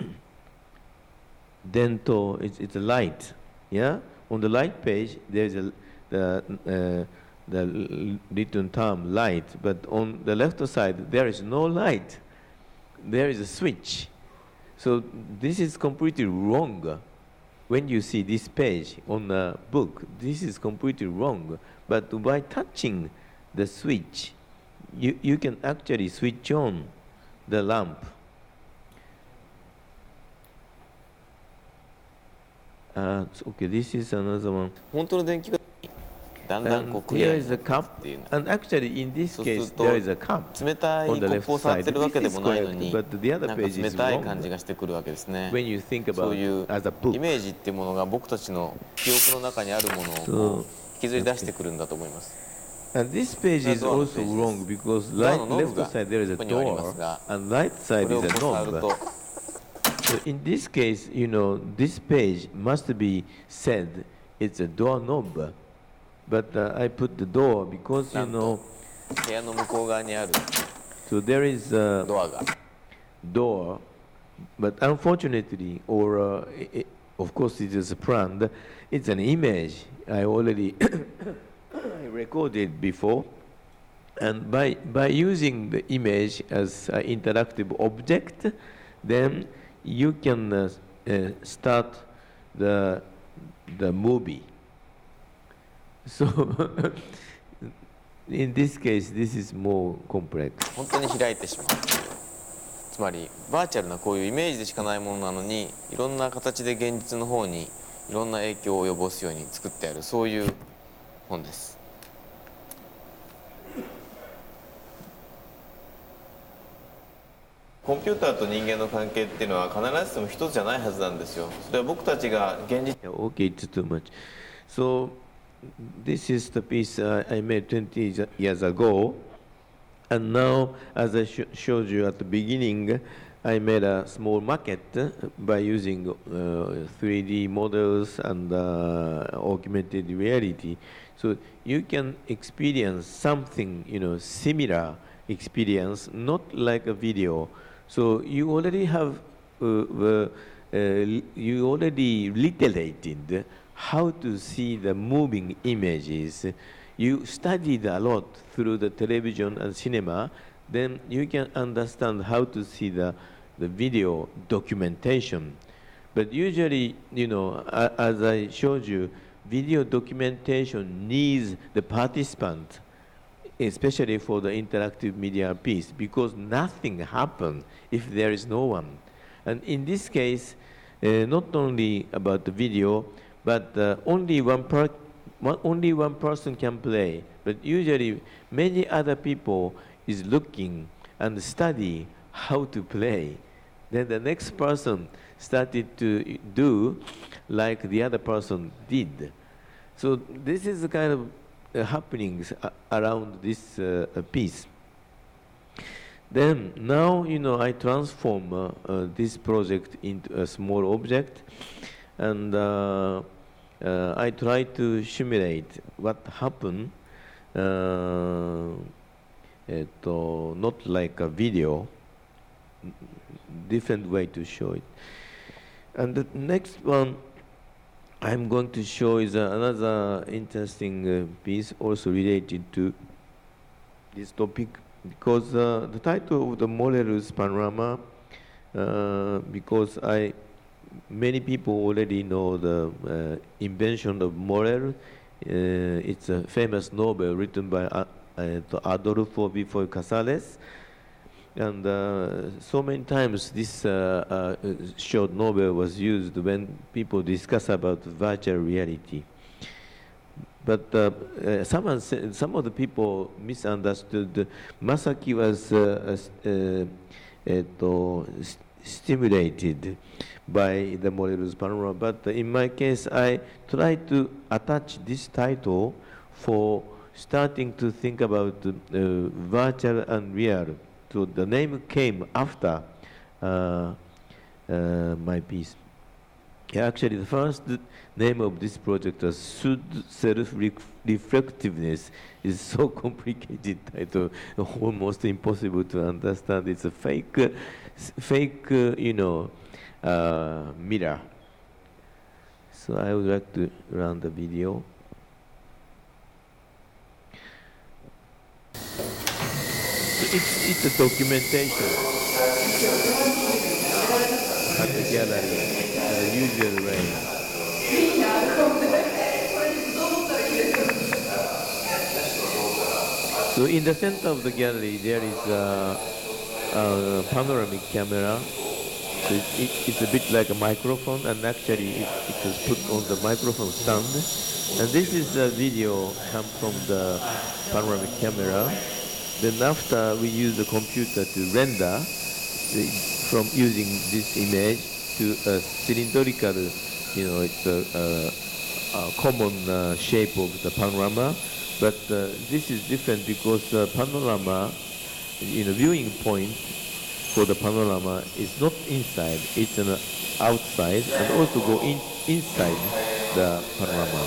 B: Dento, it's, it's a light, yeah? On the light page, there's a, the, uh, the written term light, but on the left side, there is no light. There is a switch. So this is completely wrong. When you see this page on the book, this is completely wrong. But by touching the switch, you, you can actually switch on the lamp. Uh, okay, this is another one.
C: 本当の電気がだんだん
B: And
C: こうクリア
B: here
C: に
B: is
C: な
B: a
C: る
B: cup,
C: っていうの。
B: and actually in this
C: そうする
B: case
C: と
B: there is a cup
C: 冷たい
B: on
C: コ
B: the
C: ップを
B: left
C: 触っ
B: side.
C: てるわけで
B: This
C: も
B: is
C: ないの
B: correct,
C: に、
B: but the
C: な
B: other
C: んか
B: page
C: 冷
B: is
C: たい感じ
B: wrong
C: がしてくるわけですね。
B: when you think
C: そう
B: about
C: いう
B: it as a
C: イ
B: book.
C: メージっていうものが僕たちの記憶の中にあるものをこう引きずり出してくるんだと思います。
B: And this page is also wrong because right, left side there is a door and right
C: こ
B: side
C: れを
B: is
C: こ
B: a
C: う触る
B: knob.
C: と
B: So in this case, you know, this page must be said it's a door knob. But uh, I put the door because, you
C: なん
B: know,
C: と部屋の向こう側にある
B: so there is a
C: ドアが
B: door, but unfortunately, or uh, i i of course it is planned, it's an image I already recorded before. And by, by using the image as an interactive object, then you can uh, uh, start the, the movie. So, in this case, this is more complex.
C: 本当に開いてしまう。つまりバーチャルなこういうイメージでしかないものなのに、いろんな形で現実の方にいろんな影響を及ぼすように作ってある、そういう本です。コンピューターと人間の関係っていうのは必ずしも一つじゃないはずなんですよ。それは僕たちが現実
B: Okay, it's too much. So, this is the piece uh, I made twenty years ago. And now, as I sh showed you at the beginning, I made a small maquette by using uh, three D models and uh, augmented reality. So you can experience something, you know, similar experience, not like a video. So you already have, uh, uh, uh, you already literated how to see the moving images. You studied a lot through the television and cinema, then you can understand how to see the, the video documentation. But usually, you know, a, as I showed you, video documentation needs the participant, especially for the interactive media piece, because nothing happens if there is no one. And in this case, uh, not only about the video, but uh, only one per one, only one person can play But usually, many other people is looking and study how to play. Then the next person started to do like the other person did. So this is the kind of uh, happenings uh, around this uh, piece. Then now, you know, I transform uh, uh, this project into a small object, and uh, uh, I try to simulate what happened, uh, it, uh, not like a video, different way to show it. And the next one I'm going to show is uh, another interesting uh, piece also related to this topic, because uh, the title of the Morell's panorama, uh, because I, many people already know the uh, invention of Morell. Uh, it's a famous novel written by uh, uh, Adolfo Bifo Casales. And uh, so many times this uh, uh, short novel was used when people discuss about virtual reality. But uh, uh, someone said, some of the people misunderstood. Masaki was uh, uh, uh, st stimulated by the Morell's panorama. But in my case, I tried to attach this title for starting to think about uh, virtual and real. So the name came after uh, uh, my piece. Yeah, actually, the first name of this project was Self-Reflectiveness. Is so complicated title, almost impossible to understand. It's a fake, uh, fake, uh, you know, uh, mirror. So I would like to run the video. It's, it's a documentation at the gallery, in the usual way. So in the center of the gallery, there is a, a panoramic camera. So it, it, it's a bit like a microphone, and actually it, it was put on the microphone stand. And this is a video come from the panoramic camera. Then after we use the computer to render the, from using this image to a cylindrical, you know, it's a, a, a common uh, shape of the panorama. But uh, this is different because the panorama, you know, viewing point for the panorama is not inside, it's an outside, and also go in inside the panorama.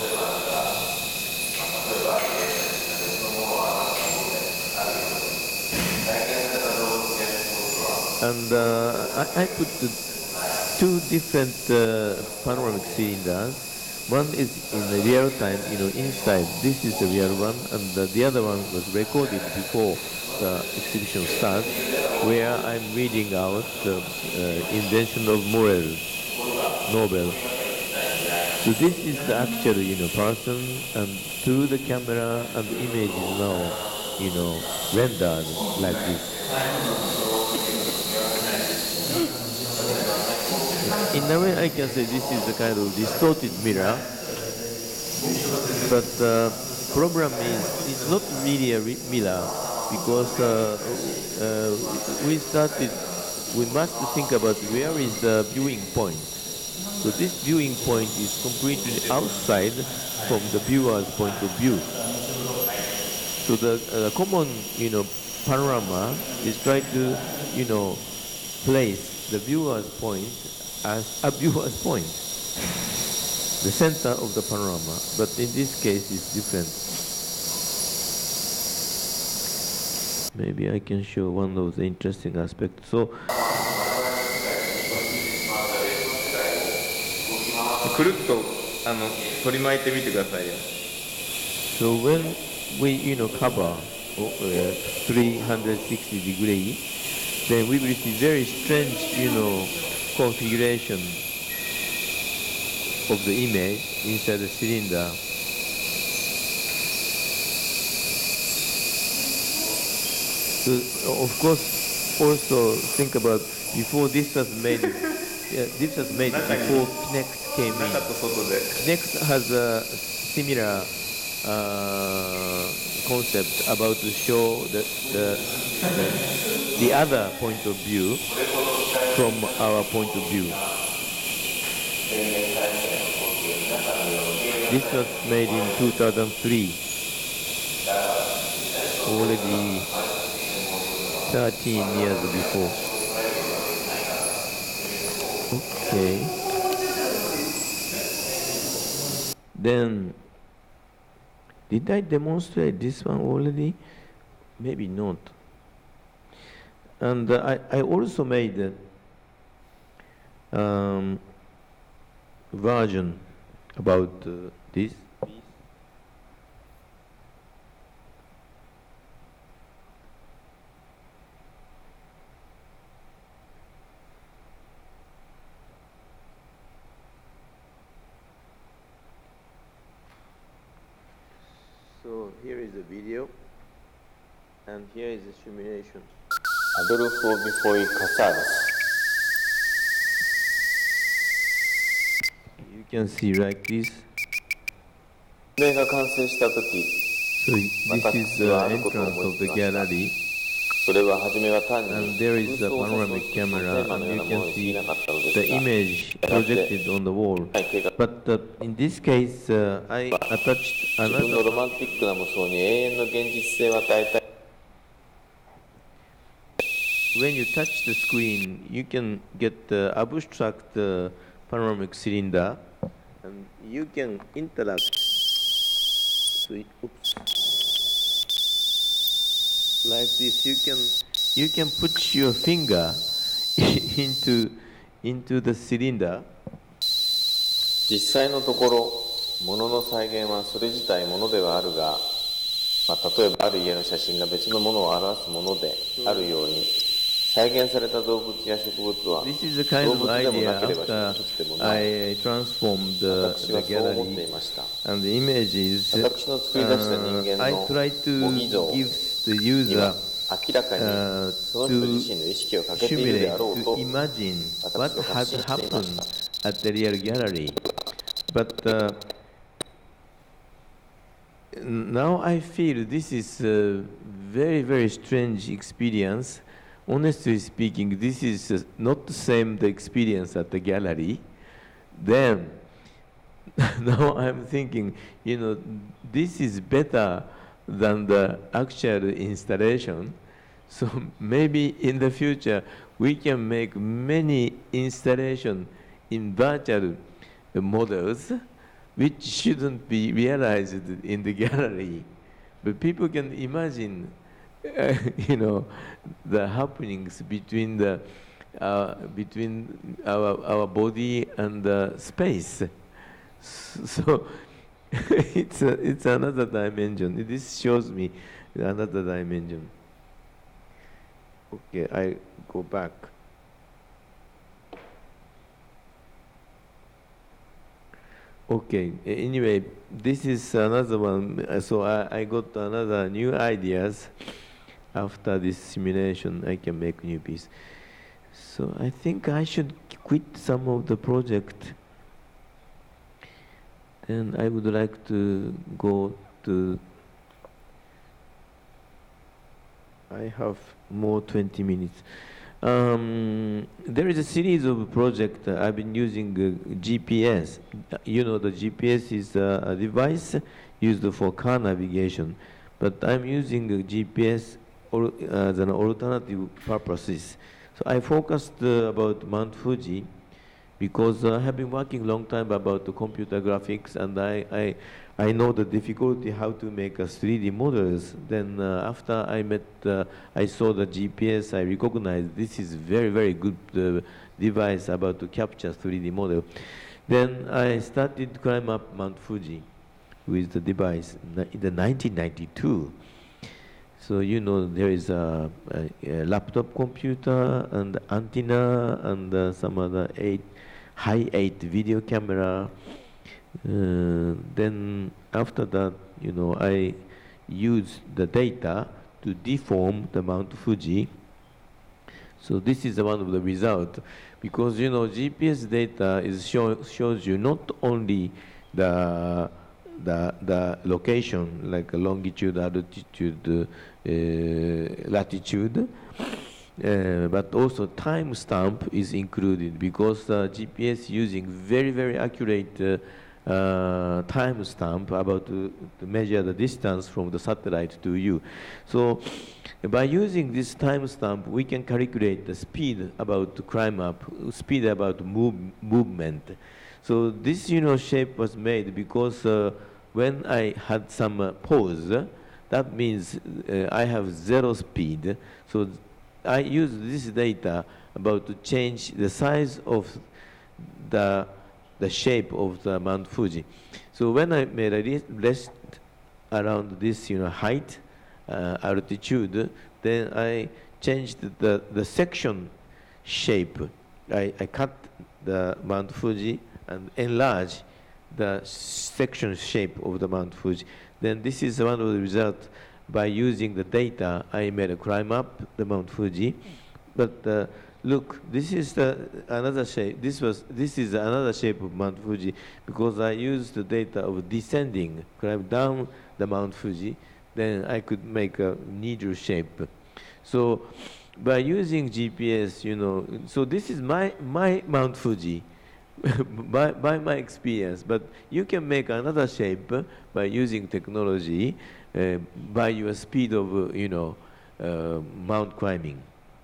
B: And uh, I, I put the two different uh, panoramic cylinders. One is in the real time, you know, inside. This is the real one, and the, the other one was recorded before the exhibition starts, where I'm reading out the uh, invention of Morell novel. So this is the actual, you know, person, and through the camera, and the image is now, you know, rendered like this. In a way, I can say this is a kind of distorted mirror, but the uh, problem is it's not really a re mirror, because uh, uh, we started, we must think about where is the viewing point. So this viewing point is completely outside from the viewer's point of view. So the uh, common, you know, panorama is try to, you know, place the viewer's point as a viewer's point, the center of the panorama. But in this case, it's different. Maybe I can show one of the interesting aspects. So, so when we, you know, cover uh, three hundred sixty degree, then we will see very strange, you know, configuration of the image inside the cylinder. So, of course, also think about before this was made. Yeah, this was made before Kinect came in. Kinect has a similar uh, concept about to show the, the, the, the other point of view from our point of view. This was made in two thousand three, already thirteen years before. Okay. Then, did I demonstrate this one already? Maybe not. And uh, I, I also made a um, version about uh, this piece. So here is the video, and here is the simulation.
C: Adolfo Bifoi Casares.
B: You can see like this.
C: これが完成した時、
B: So this is the entrance of the gallery,
C: それは初めは単
B: and
C: に
B: there is a
C: 空想を
B: panoramic
C: テー
B: camera,
C: マの
B: and
C: よう
B: you
C: なもの
B: can
C: にしてい
B: see
C: なかったのです
B: the
C: が、
B: image projected on the wall.
C: はい計画
B: But uh, in this case, uh, I attached
C: 自分のロ
B: another.
C: マンティックな無双に永遠の現実性を与えたい。
B: When you touch the screen, you can get the abstract uh, panoramic cylinder, and you can interact. So it, oops. Like this, you can you can put your finger into into the cylinder.
C: 実際のところ、物の再現はそれ自体ものではあるが、まあ、例えばある家の写真が別のものを表すものであるように、再現された動物や植物は
B: This is the kind
C: 動
B: of
C: 物でも
B: idea
C: なければ
B: after
C: 植物でもない。
B: I transformed the,
C: 私
B: the
C: はそう思ってい
B: gallery
C: ました。
B: and the images.
C: 私の作り出した人
B: Uh,
C: 間
B: I
C: の
B: try
C: 模
B: to
C: 擬像
B: give the
C: に
B: user
C: は明らか
B: uh,
C: にその人
B: to
C: 自身の意識をかけているであ
B: simulate,
C: ろう
B: to
C: と
B: imagine what
C: 私は確
B: has
C: 信していま
B: happened
C: した。
B: at the real gallery. But uh, now I feel this is a very, very strange experience. Honestly speaking, this is uh, not the same the experience at the gallery. Then, now I'm thinking, you know, this is better than the actual installation. So maybe in the future, we can make many installations in virtual uh, models, which shouldn't be realized in the gallery. But people can imagine, uh, you know, the happenings between the uh, between our our body and the space. So it's a, it's another dimension. This shows me another dimension. Okay, I go back. Okay, anyway, this is another one. So I, I got another new ideas. After this simulation, I can make new piece. So I think I should quit some of the project. Then I would like to go to, I have more twenty minutes. Um, there is a series of projects. Uh, I've been using uh, G P S. Uh, You know, the G P S is uh, a device used for car navigation, but I'm using uh, G P S or, uh, as an alternative purposes. So I focused uh, about Mount Fuji because uh, I have been working long time about the computer graphics, and I, I, I know the difficulty how to make a three D models. Then uh, after I met, uh, I saw the G P S, I recognized this is very, very good uh, device about to capture three D model. Then I started climb up Mount Fuji with the device in the nineteen ninety-two. So you know there is a, a, a laptop computer and antenna and uh, some other eight, high eight video camera. Uh, then after that, you know, I use the data to deform the Mount Fuji. So this is one of the result, because you know G P S data is show, shows you not only the the, the location, like longitude, altitude, uh, latitude, uh, but also timestamp is included because uh, G P S using very, very accurate uh, uh, timestamp about to, to measure the distance from the satellite to you. So by using this timestamp, we can calculate the speed about to climb up, speed about move, movement. So this, you know, shape was made because uh, when I had some uh, pause, that means uh, I have zero speed. So I use this data about to change the size of the the shape of the Mount Fuji. So when I made a rest around this, you know, height, uh, altitude, then I changed the, the section shape. I, I cut the Mount Fuji and enlarge the section shape of the Mount Fuji. Then this is one of the results. By using the data, I made a climb up the Mount Fuji. But uh, look, this is the another shape. This was this is another shape of Mount Fuji because I used the data of descending, climb down the Mount Fuji. Then I could make a needle shape. So by using G P S, you know, so this is my my Mount Fuji. by, by my experience, but you can make another shape by using technology uh, by your speed of, uh, you know, uh, mount climbing.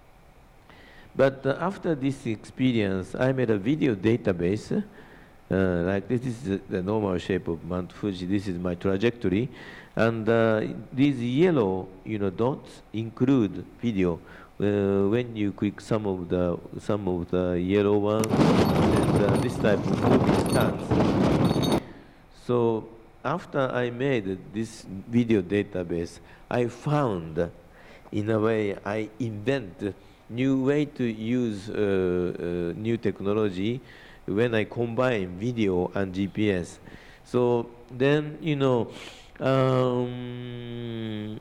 B: But uh, after this experience, I made a video database, uh, like this is the, the normal shape of Mount Fuji, this is my trajectory, and uh, these yellow, you know, dots include video. Uh, when you click some of the some of the yellow ones, and uh, this type of movie starts. So after I made this video database, I found, in a way, I invent new way to use uh, uh, new technology when I combine video and G P S. So then, you know. Um,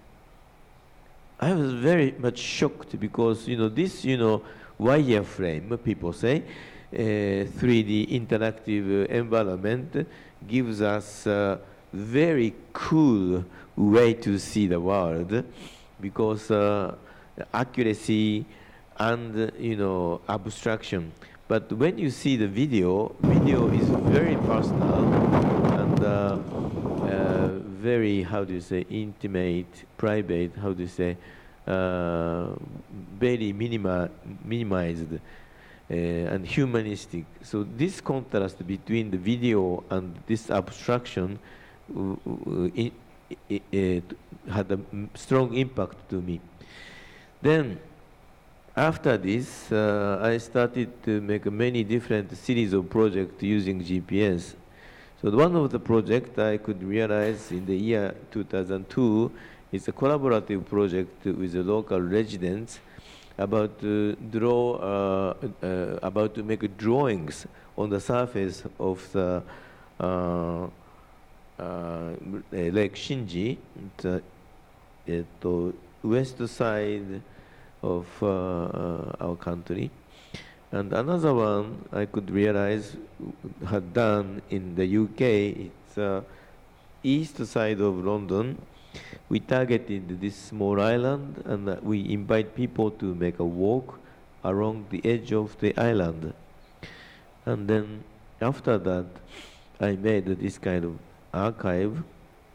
B: I was very much shocked because, you know, this, you know, wireframe, people say, uh, three D interactive uh, environment gives us a very cool way to see the world because uh, accuracy and, uh, you know, abstraction. But when you see the video, video is very personal and uh, uh, very, how do you say, intimate, private, how do you say, uh, very minima, minimized uh, and humanistic. So this contrast between the video and this abstraction uh, uh, it, it, it had a strong impact to me. Then, after this, uh, I started to make many different series of projects using G P S. So one of the projects I could realize in the year two thousand two is a collaborative project with the local residents about to draw, uh, uh, about to make drawings on the surface of the uh, uh, Lake Shinji, the uh, west side of uh, uh, our country. And another one I could realize had done in the U K, it's uh, east side of London. We targeted this small island and uh, we invite people to make a walk along the edge of the island. And then after that, I made this kind of archive.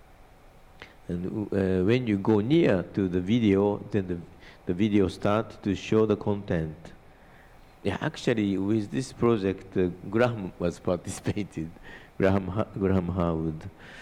B: And uh, when you go near to the video, then the, the video starts to show the content. Yeah, actually, with this project, uh, Graham was participated, Graham, ha Graham Harwood.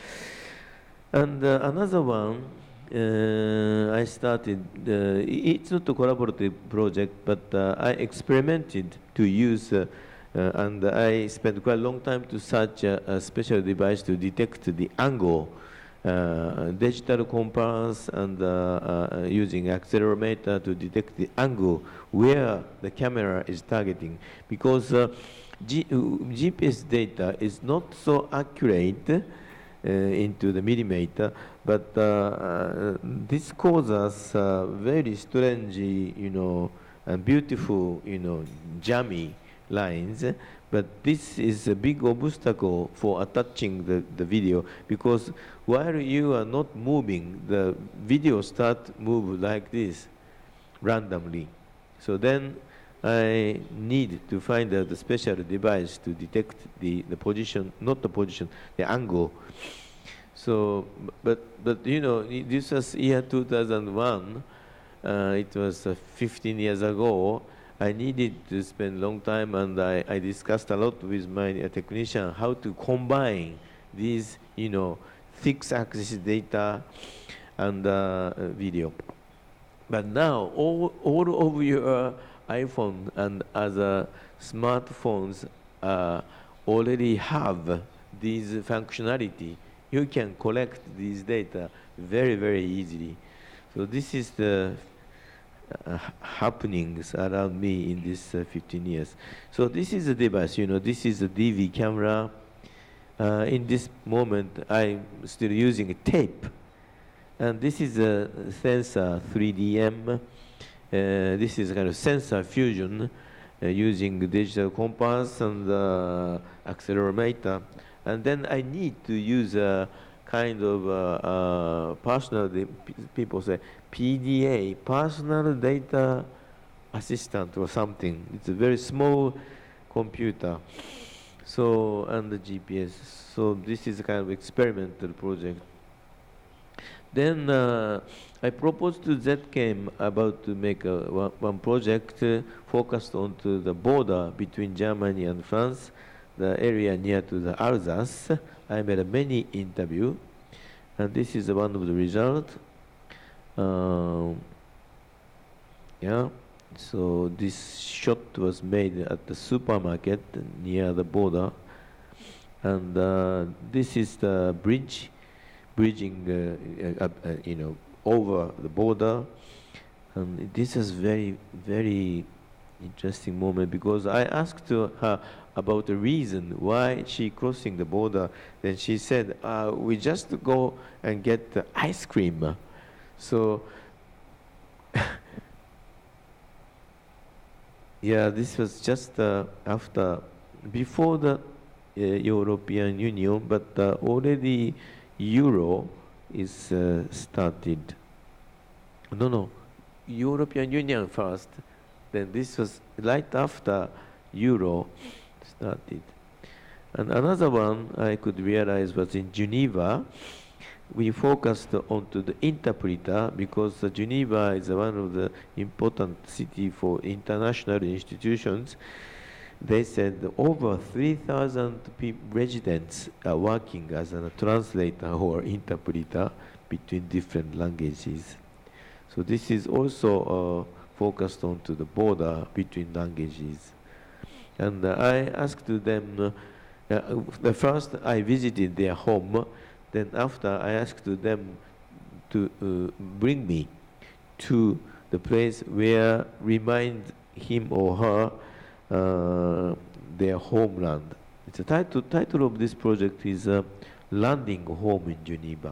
B: And uh, another one, uh, I started, uh, it's not a collaborative project, but uh, I experimented to use, uh, uh, and I spent quite a long time to search a, a special device to detect the angle, uh, digital compass and uh, uh, using accelerometer to detect the angle where the camera is targeting. Because uh, G G P S data is not so accurate uh, into the millimeter, but uh, uh, this causes uh, very strange, you know, and beautiful, you know, jammy lines, but this is a big obstacle for attaching the, the video, because while you are not moving, the video start move like this randomly. So then I need to find a the special device to detect the, the position, not the position, the angle. So, but, but you know, this was year two thousand one. Uh, it was uh, fifteen years ago. I needed to spend a long time, and I, I discussed a lot with my uh, technician how to combine these, you know, fixed axis data and uh, uh, video. But now, all, all of your iPhone and other smartphones uh, already have these functionality. You can collect these data very, very easily. So this is the uh, happenings around me in this uh, fifteen years. So this is a device, you know, this is a D V camera. Uh, in this moment, I'm still using a tape. And this is a sensor three D M. Uh, this is a kind of sensor fusion uh, using digital compass and uh, accelerometer. And then I need to use a kind of uh, uh, personal, people say P D A, personal data assistant or something. It's a very small computer. So, and the G P S. So this is a kind of experimental project. Then uh, I proposed to Z CHEM about to make a, one, one project uh, focused on to the border between Germany and France, the area near to the Alsace. I made a many interview, and this is one of the results. Um, yeah, so this shot was made at the supermarket near the border, and uh, this is the bridge, bridging, uh, uh, uh, you know, over the border, and this is very, very interesting moment, because I asked her about the reason why she crossing the border. Then she said, uh, we just go and get the ice cream. So, yeah, this was just uh, after, before the uh, European Union, but uh, already Euro is uh, started. No, no, European Union first, then this was right after Euro started. And another one I could realize was in Geneva. We focused onto the interpreter, because uh, Geneva is one of the important city for international institutions. They said over three thousand residents are working as a translator or interpreter between different languages. So this is also uh, focused onto the border between languages. And uh, I asked them, uh, uh, the first I visited their home, then after I asked them to uh, bring me to the place where remind him or her uh, their homeland. It's a title, title of this project is uh, Landing Home in Geneva.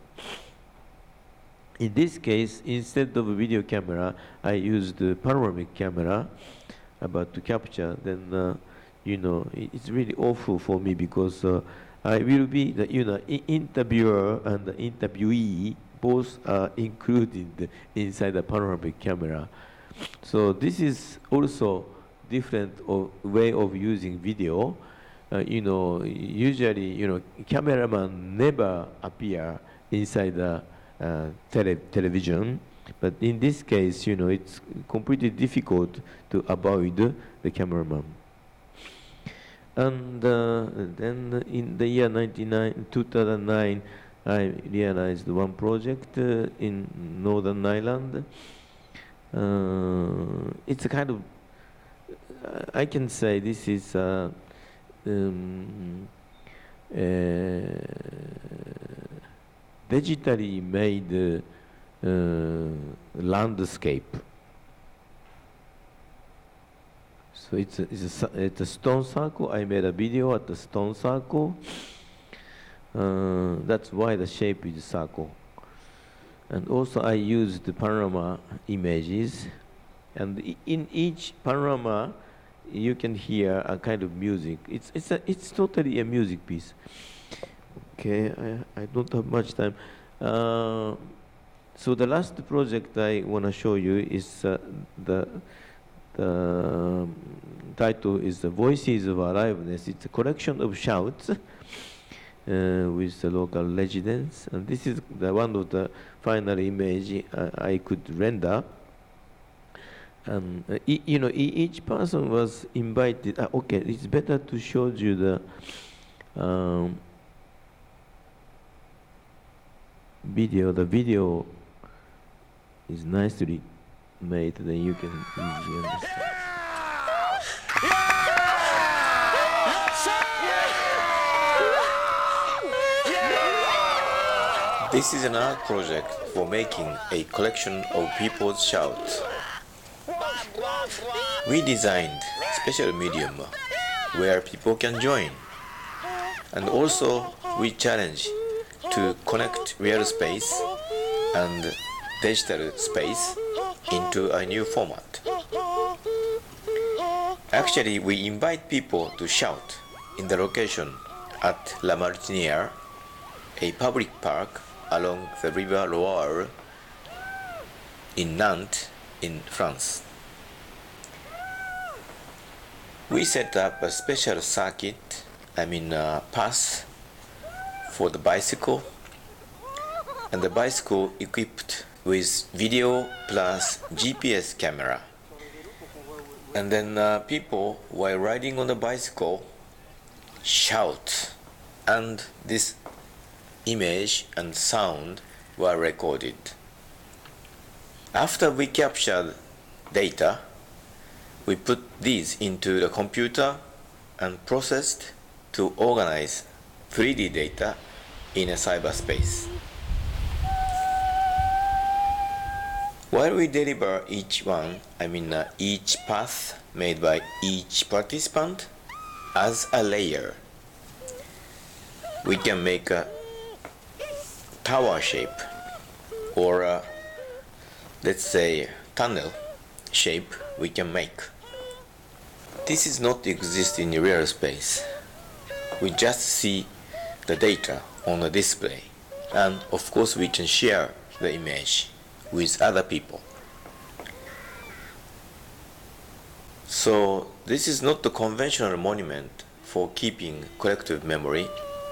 B: In this case, instead of a video camera, I used a panoramic camera about to capture. Then, uh, you know, it's really awful for me, because uh, I will be the, you know, interviewer and the interviewee both are included inside the panoramic camera. So this is also different of way of using video. Uh, you know, usually, you know, cameraman never appear inside the uh, tele television, but in this case, you know, it's completely difficult to avoid the cameraman. And uh, then in the year two thousand nine, I realized one project uh, in Northern Ireland. Uh, it's a kind of, uh, I can say this is a, um, a digitally made uh, uh, landscape. So it's a, it's, a, it's a stone circle. I made a video at the stone circle. Uh, that's why the shape is circle. And also I used the panorama images. And in each panorama, you can hear a kind of music. It's, it's, a, it's totally a music piece. Okay, I, I don't have much time. Uh, so the last project I want to show you is uh, the, the title is The Voices of Aliveness. It's a collection of shouts uh, with the local residents. And this is the one of the final image uh, I could render. And uh, e you know, e each person was invited. Uh, okay, it's better to show you the um, video. The video is nicely made, then you can easily understand.
C: This is an art project for making a collection of people's shouts. We designed special medium where people can join, and also we challenge to connect real space and digital space into a new format. Actually, we invite people to shout in the location at La Martinière, a public park along the river Loire in Nantes, in France. We set up a special circuit, I mean a path for the bicycle, and the bicycle equipped with video plus G P S camera. And then uh, people, while riding on the bicycle, shout, and this image and sound were recorded. After we captured data, we put these into the computer and processed to organize three D data in a cyberspace. While we deliver each one, I mean uh, each path made by each participant as a layer, we can make a tower shape or a, let's say tunnel shape we can make. This is not exist in real space. We just see the data on the display, and of course we can share the image with other people. So this is not the conventional monument for keeping collective memory.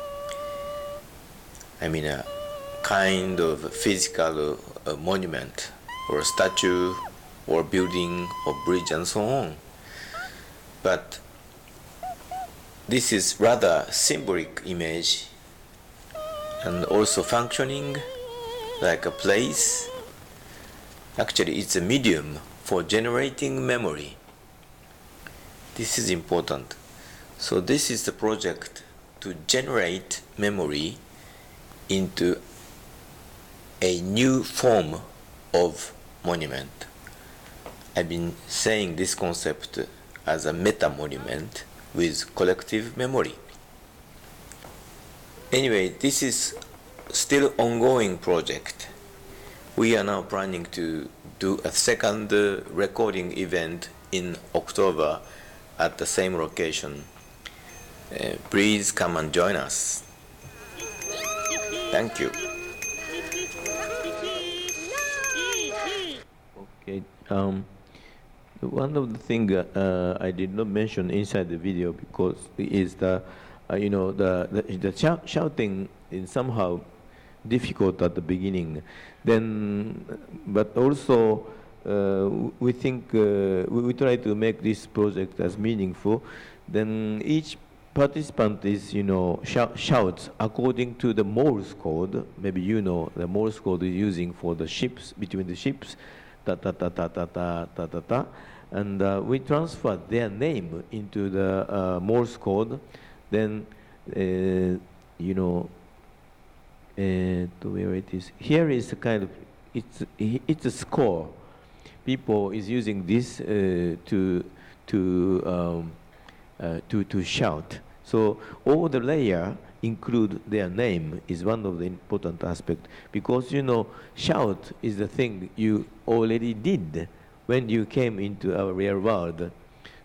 C: I mean a kind of physical uh, monument or statue or building or bridge and so on. But this is rather symbolic image and also functioning like a place. Actually, it's a medium for generating memory. This is important. So this is the project to generate memory into a new form of monument. I've been saying this concept as a meta-monument with collective memory. Anyway, this is still ongoing project. We are now planning to do a second uh, recording event in October at the same location. Uh, please come and join us. Thank you.
B: Okay. Um, one of the things uh, I did not mention inside the video because is the, uh, you know, the the, the shout, shouting is somehow difficult at the beginning. Then, but also uh, we think uh, we, we try to make this project as meaningful. Then each participant is, you know, shout, shouts according to the Morse code. Maybe you know the Morse code is using for the ships, between the ships, ta ta ta ta ta ta ta ta ta. And uh, we transfer their name into the uh, Morse code. Then, uh, you know, uh, to where it is. Here is a kind of, it's, it's a score. People is using this uh, to, to, um, uh, to, to shout. So all the layer include their name is one of the important aspects, because, you know, shout is the thing you already did when you came into our real world.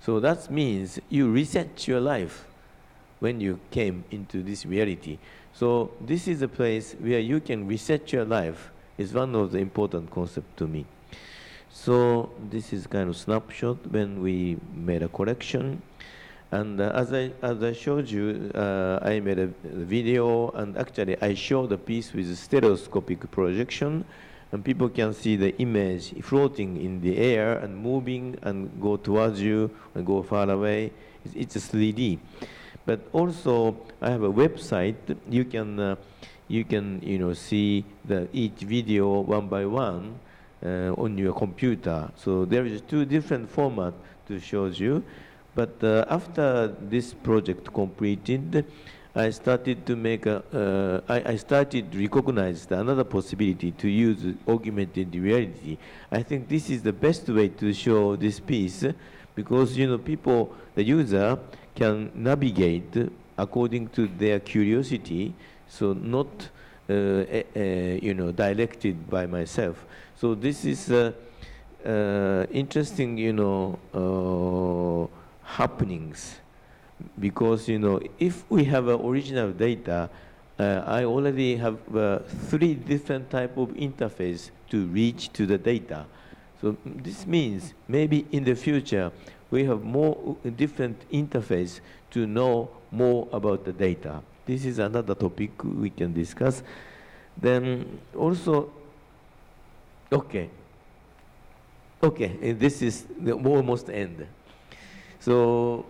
B: So that means you reset your life when you came into this reality. So this is a place where you can reset your life. Is one of the important concepts to me. So this is kind of snapshot when we made a collection. And uh, as, I, as I showed you, uh, I made a video, and actually I showed the piece with stereoscopic projection, and people can see the image floating in the air and moving and go towards you and go far away. It's, it's a three D. But also, I have a website. You can, uh, you can, you know, see the each video one by one uh, on your computer. So there is two different formats to show you. But uh, after this project completed, I started to make a, uh, I, I started to recognize another possibility to use augmented reality. I think this is the best way to show this piece, because, you know, people, the user, can navigate according to their curiosity, so not, uh, uh, uh, you know, directed by myself. So this is uh, uh, interesting, you know, uh, happenings, because, you know, if we have uh, original data, uh, I already have uh, three different type of interface to reach to the data. So this means maybe in the future we have more different interface to know more about the data. This is another topic we can discuss. Then also, okay, okay, and this is the almost end. So,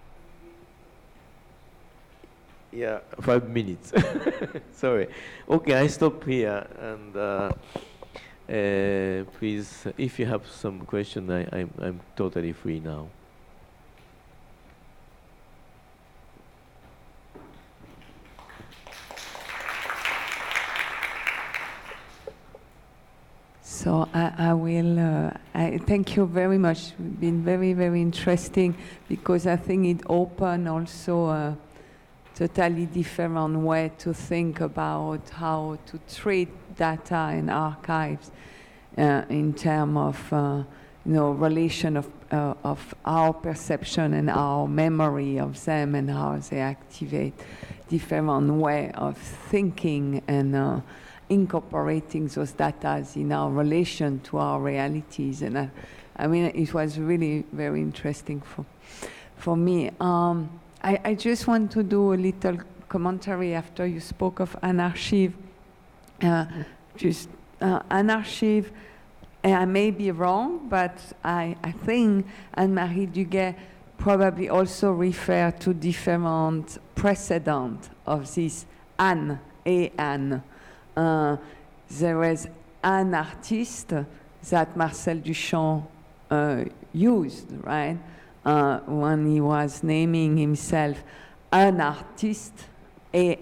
B: yeah, five minutes. Sorry. Okay, I stop here, and uh, uh, please, if you have some question, I, I'm, I'm totally free now.
A: So I, I will, uh, I thank you very much. It's been very, very interesting, because I think it opened also a totally different way to think about how to treat data and archives uh, in terms of, uh, you know, relation of, uh, of our perception and our memory of them, and how they activate different way of thinking and uh, incorporating those data in our relation to our realities. And I, I mean, it was really very interesting for, for me. Um, I, I just want to do a little commentary after you spoke of Anarchive. Uh, just uh, Anarchive, and I may be wrong, but I, I think Anne-Marie Duguay probably also refer to different precedent of this Anne, A-Anne. Uh, there was an artist that Marcel Duchamp uh, used, right? Uh, when he was naming himself an artist, A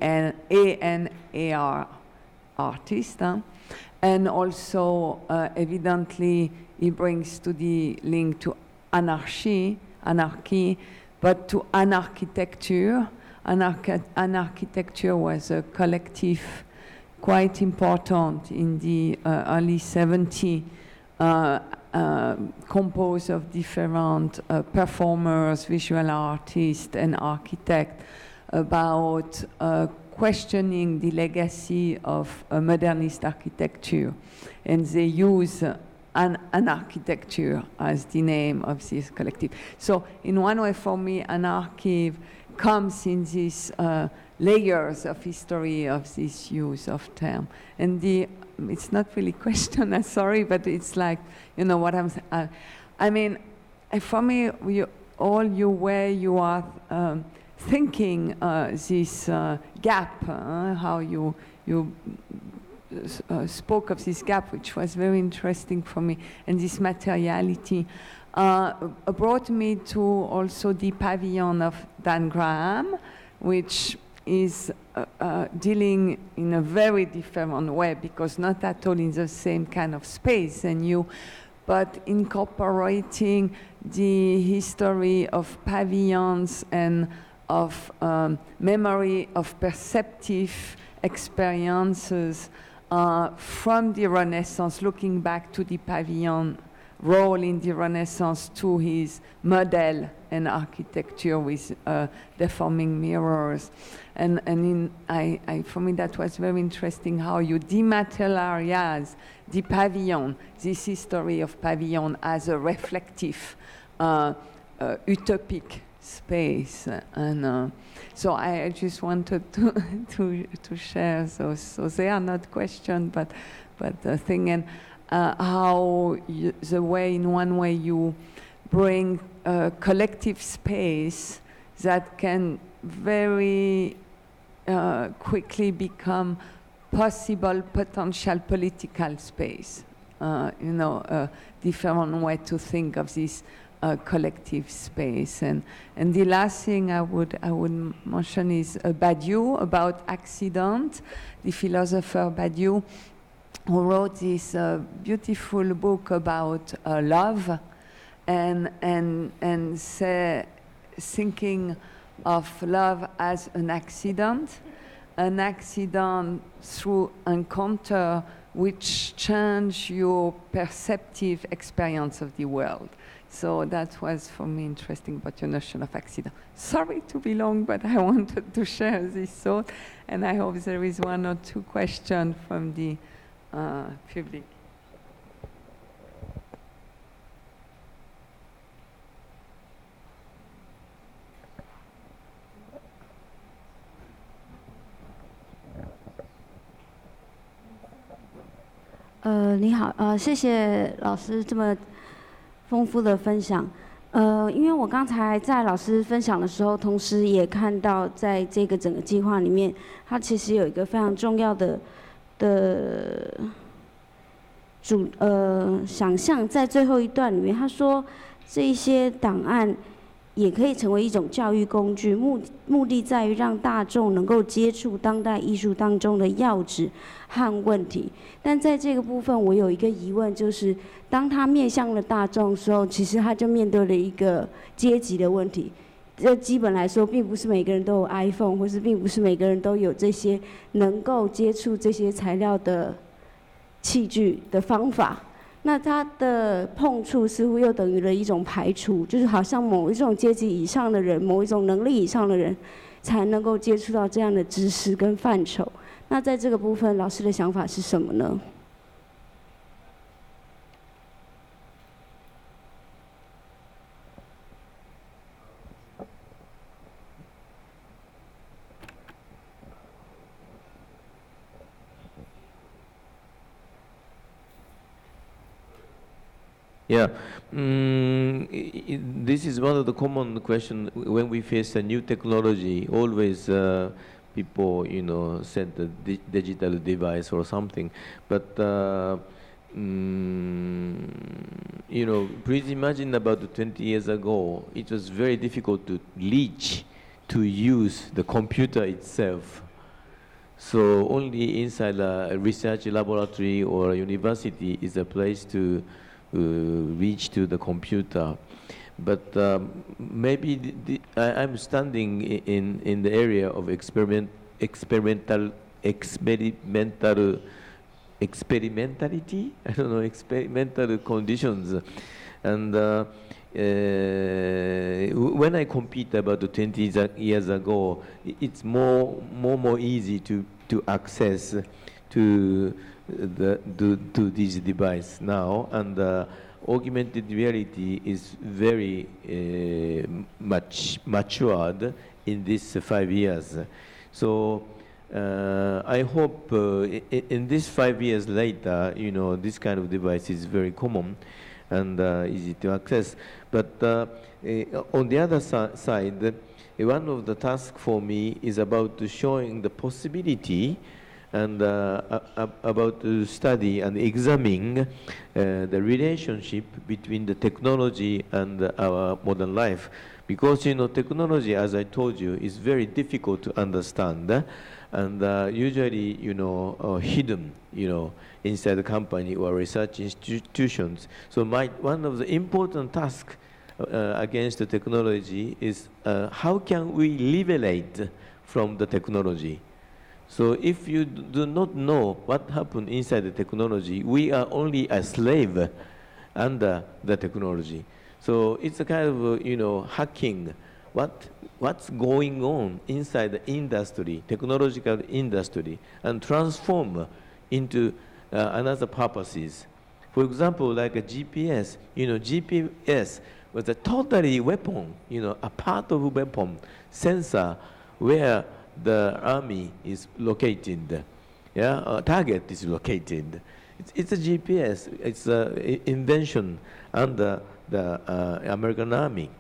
A: N A R, artist, huh? And also uh, evidently he brings to the link to anarchy, anarchy, but to an architecture. An, archi an architecture was a collective quite important in the uh, early seventies, uh, uh, composed of different uh, performers, visual artists, and architects, about uh, questioning the legacy of a modernist architecture. And they use uh, an, an architecture as the name of this collective. So in one way, for me, an archive comes in these uh, layers of history of this use of term. And the, it's not really question, I'm sorry, but it's like, you know what I'm saying. Uh, I mean, for me, we, all you where you are um, thinking uh, this uh, gap, uh, how you, you uh, spoke of this gap, which was very interesting for me, and this materiality, uh, brought me to also the pavilion of Dan Graham, which is uh, uh, dealing in a very different way, because not at all in the same kind of space and you, but incorporating the history of pavilions and of um, memory of perceptive experiences uh, from the Renaissance, looking back to the pavilion role in the Renaissance to his model and architecture with uh, deforming mirrors. And, and in, I, I, for me that was very interesting how you dematerialize the pavilion, this history of pavilion as a reflective, uh, uh, utopic space. And uh, so I, I just wanted to, to, to share those. So they are not questions, but, but the thing, and uh, how you, the way, in one way, you bring a collective space that can very uh, quickly become possible potential political space. Uh, you know, a different way to think of this uh, collective space. And and the last thing I would I would mention is uh, Badiou, about accident. The philosopher Badiou, who wrote this uh, beautiful book about uh, love, and and and say, thinking of love as an accident, an accident through encounter which change your perceptive experience of the world. So that was for me interesting about your notion of accident. Sorry to be long, but I wanted to share this thought, and I hope there is one or two questions from the uh, public.
D: 呃，你好，呃，谢谢老师这么丰富的分享。呃，因为我刚才在老师分享的时候，同时也看到在这个整个计划里面，它其实有一个非常重要的的主呃想象，在最后一段里面，他说这一些档案也可以成为一种教育工具，目目的在于让大众能够接触当代艺术当中的要旨和问题。但在这个部分，我有一个疑问，就是当他面向了大众的时候，其实他就面对了一个阶级的问题。这基本来说，并不是每个人都有 iPhone， 或是并不是每个人都有这些能够接触这些材料的器具的方法。那它的碰触似乎又等于了一种排除，就是好像某一种阶级以上的人，某一种能力以上的人，才能够接触到这样的知识跟范畴。那在这个部分，老师的想法是什么呢？
B: Yeah, mm, i- i- this is one of the common questions when we face a new technology. Always uh, people, you know, send a di digital device or something. But, uh, mm, you know, please imagine about twenty years ago, it was very difficult to reach, to use the computer itself. So only inside a research laboratory or a university is a place to Uh, reach to the computer, but um, maybe the, the, I, I'm standing in in the area of experiment, experimental, experimental, experimentality. I don't know, experimental conditions, and uh, uh, when I compete about twenty years ago, it's more more more easy to to access to. The, to, to this device now, and uh, augmented reality is very uh, much matured in these five years. So uh, I hope uh, in, in this five years later, you know, this kind of device is very common and uh, easy to access. But uh, uh, on the other si side, uh, one of the tasks for me is about showing the possibility and uh, uh, about to study and examine uh, the relationship between the technology and uh, our modern life. Because, you know, technology, as I told you, is very difficult to understand uh, and uh, usually, you know, uh, hidden, you know, inside the company or research institutions. So my, one of the important tasks uh, against the technology is uh, how can we liberate from the technology? So if you do not know what happened inside the technology, we are only a slave. under the technology. So it's a kind of, uh, you know, hacking what what's going on inside the industry, technological industry, and transform into uh, another purposes. For example, like a G P S, you know, G P S was a totally weapon, you know, a part of a weapon, sensor where the army is located, yeah, a target is located. It's, it's a G P S, it's an invention under the uh, American Army.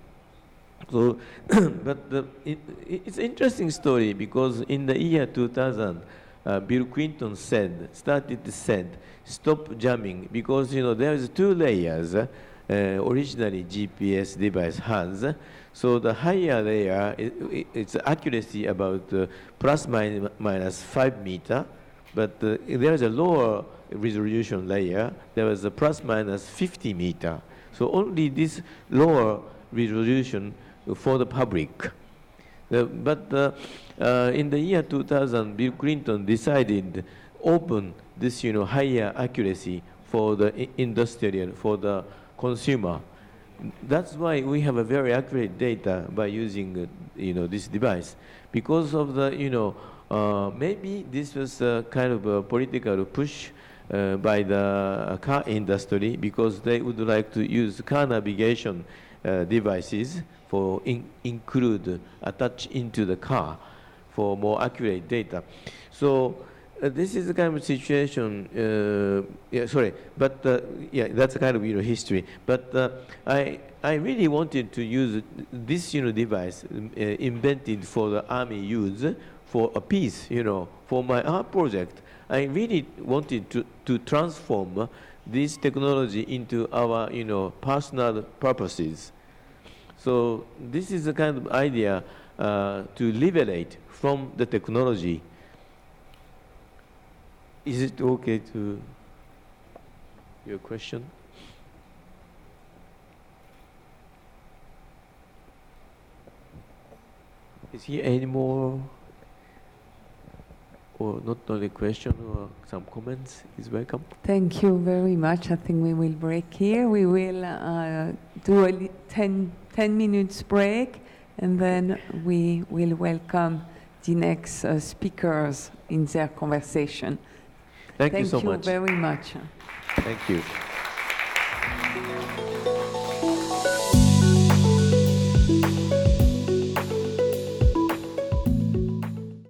B: So, but the, it, it's an interesting story because in the year two thousand, uh, Bill Clinton said, started to said, stop jamming because, you know, there is two layers uh, originally G P S device has. So the higher layer, it, it, it's accuracy about uh, plus minus, minus five meter, but uh, there is a lower resolution layer, there is a plus minus fifty meter. So only this lower resolution for the public. Uh, but uh, uh, in the year two thousand, Bill Clinton decided open this, you know, higher accuracy for the industrial, for the consumer. That's why we have a very accurate data by using, uh, you know, this device. Because of the, you know, uh, maybe this was a kind of a political push uh, by the car industry because they would like to use car navigation uh, devices for in include, attach into the car for more accurate data. So uh, this is the kind of situation, uh, yeah, sorry, but uh, yeah, that's a kind of, you know, history. But uh, I, I really wanted to use this, you know, device uh, invented for the army use for a piece, you know, for my art project. I really wanted to, to transform this technology into our, you know, personal purposes. So this is the kind of idea uh, to liberate from the technology. Is it okay to your question? Is here any more or not only question or some comments? Is welcome.
A: Thank you very much. I think we will break here. We will uh, do a li- ten, ten minutes break, and then we will welcome the next uh, speakers in their conversation.
B: Thank,
A: Thank
B: you so
A: you
B: much.
A: very much.
B: Thank you.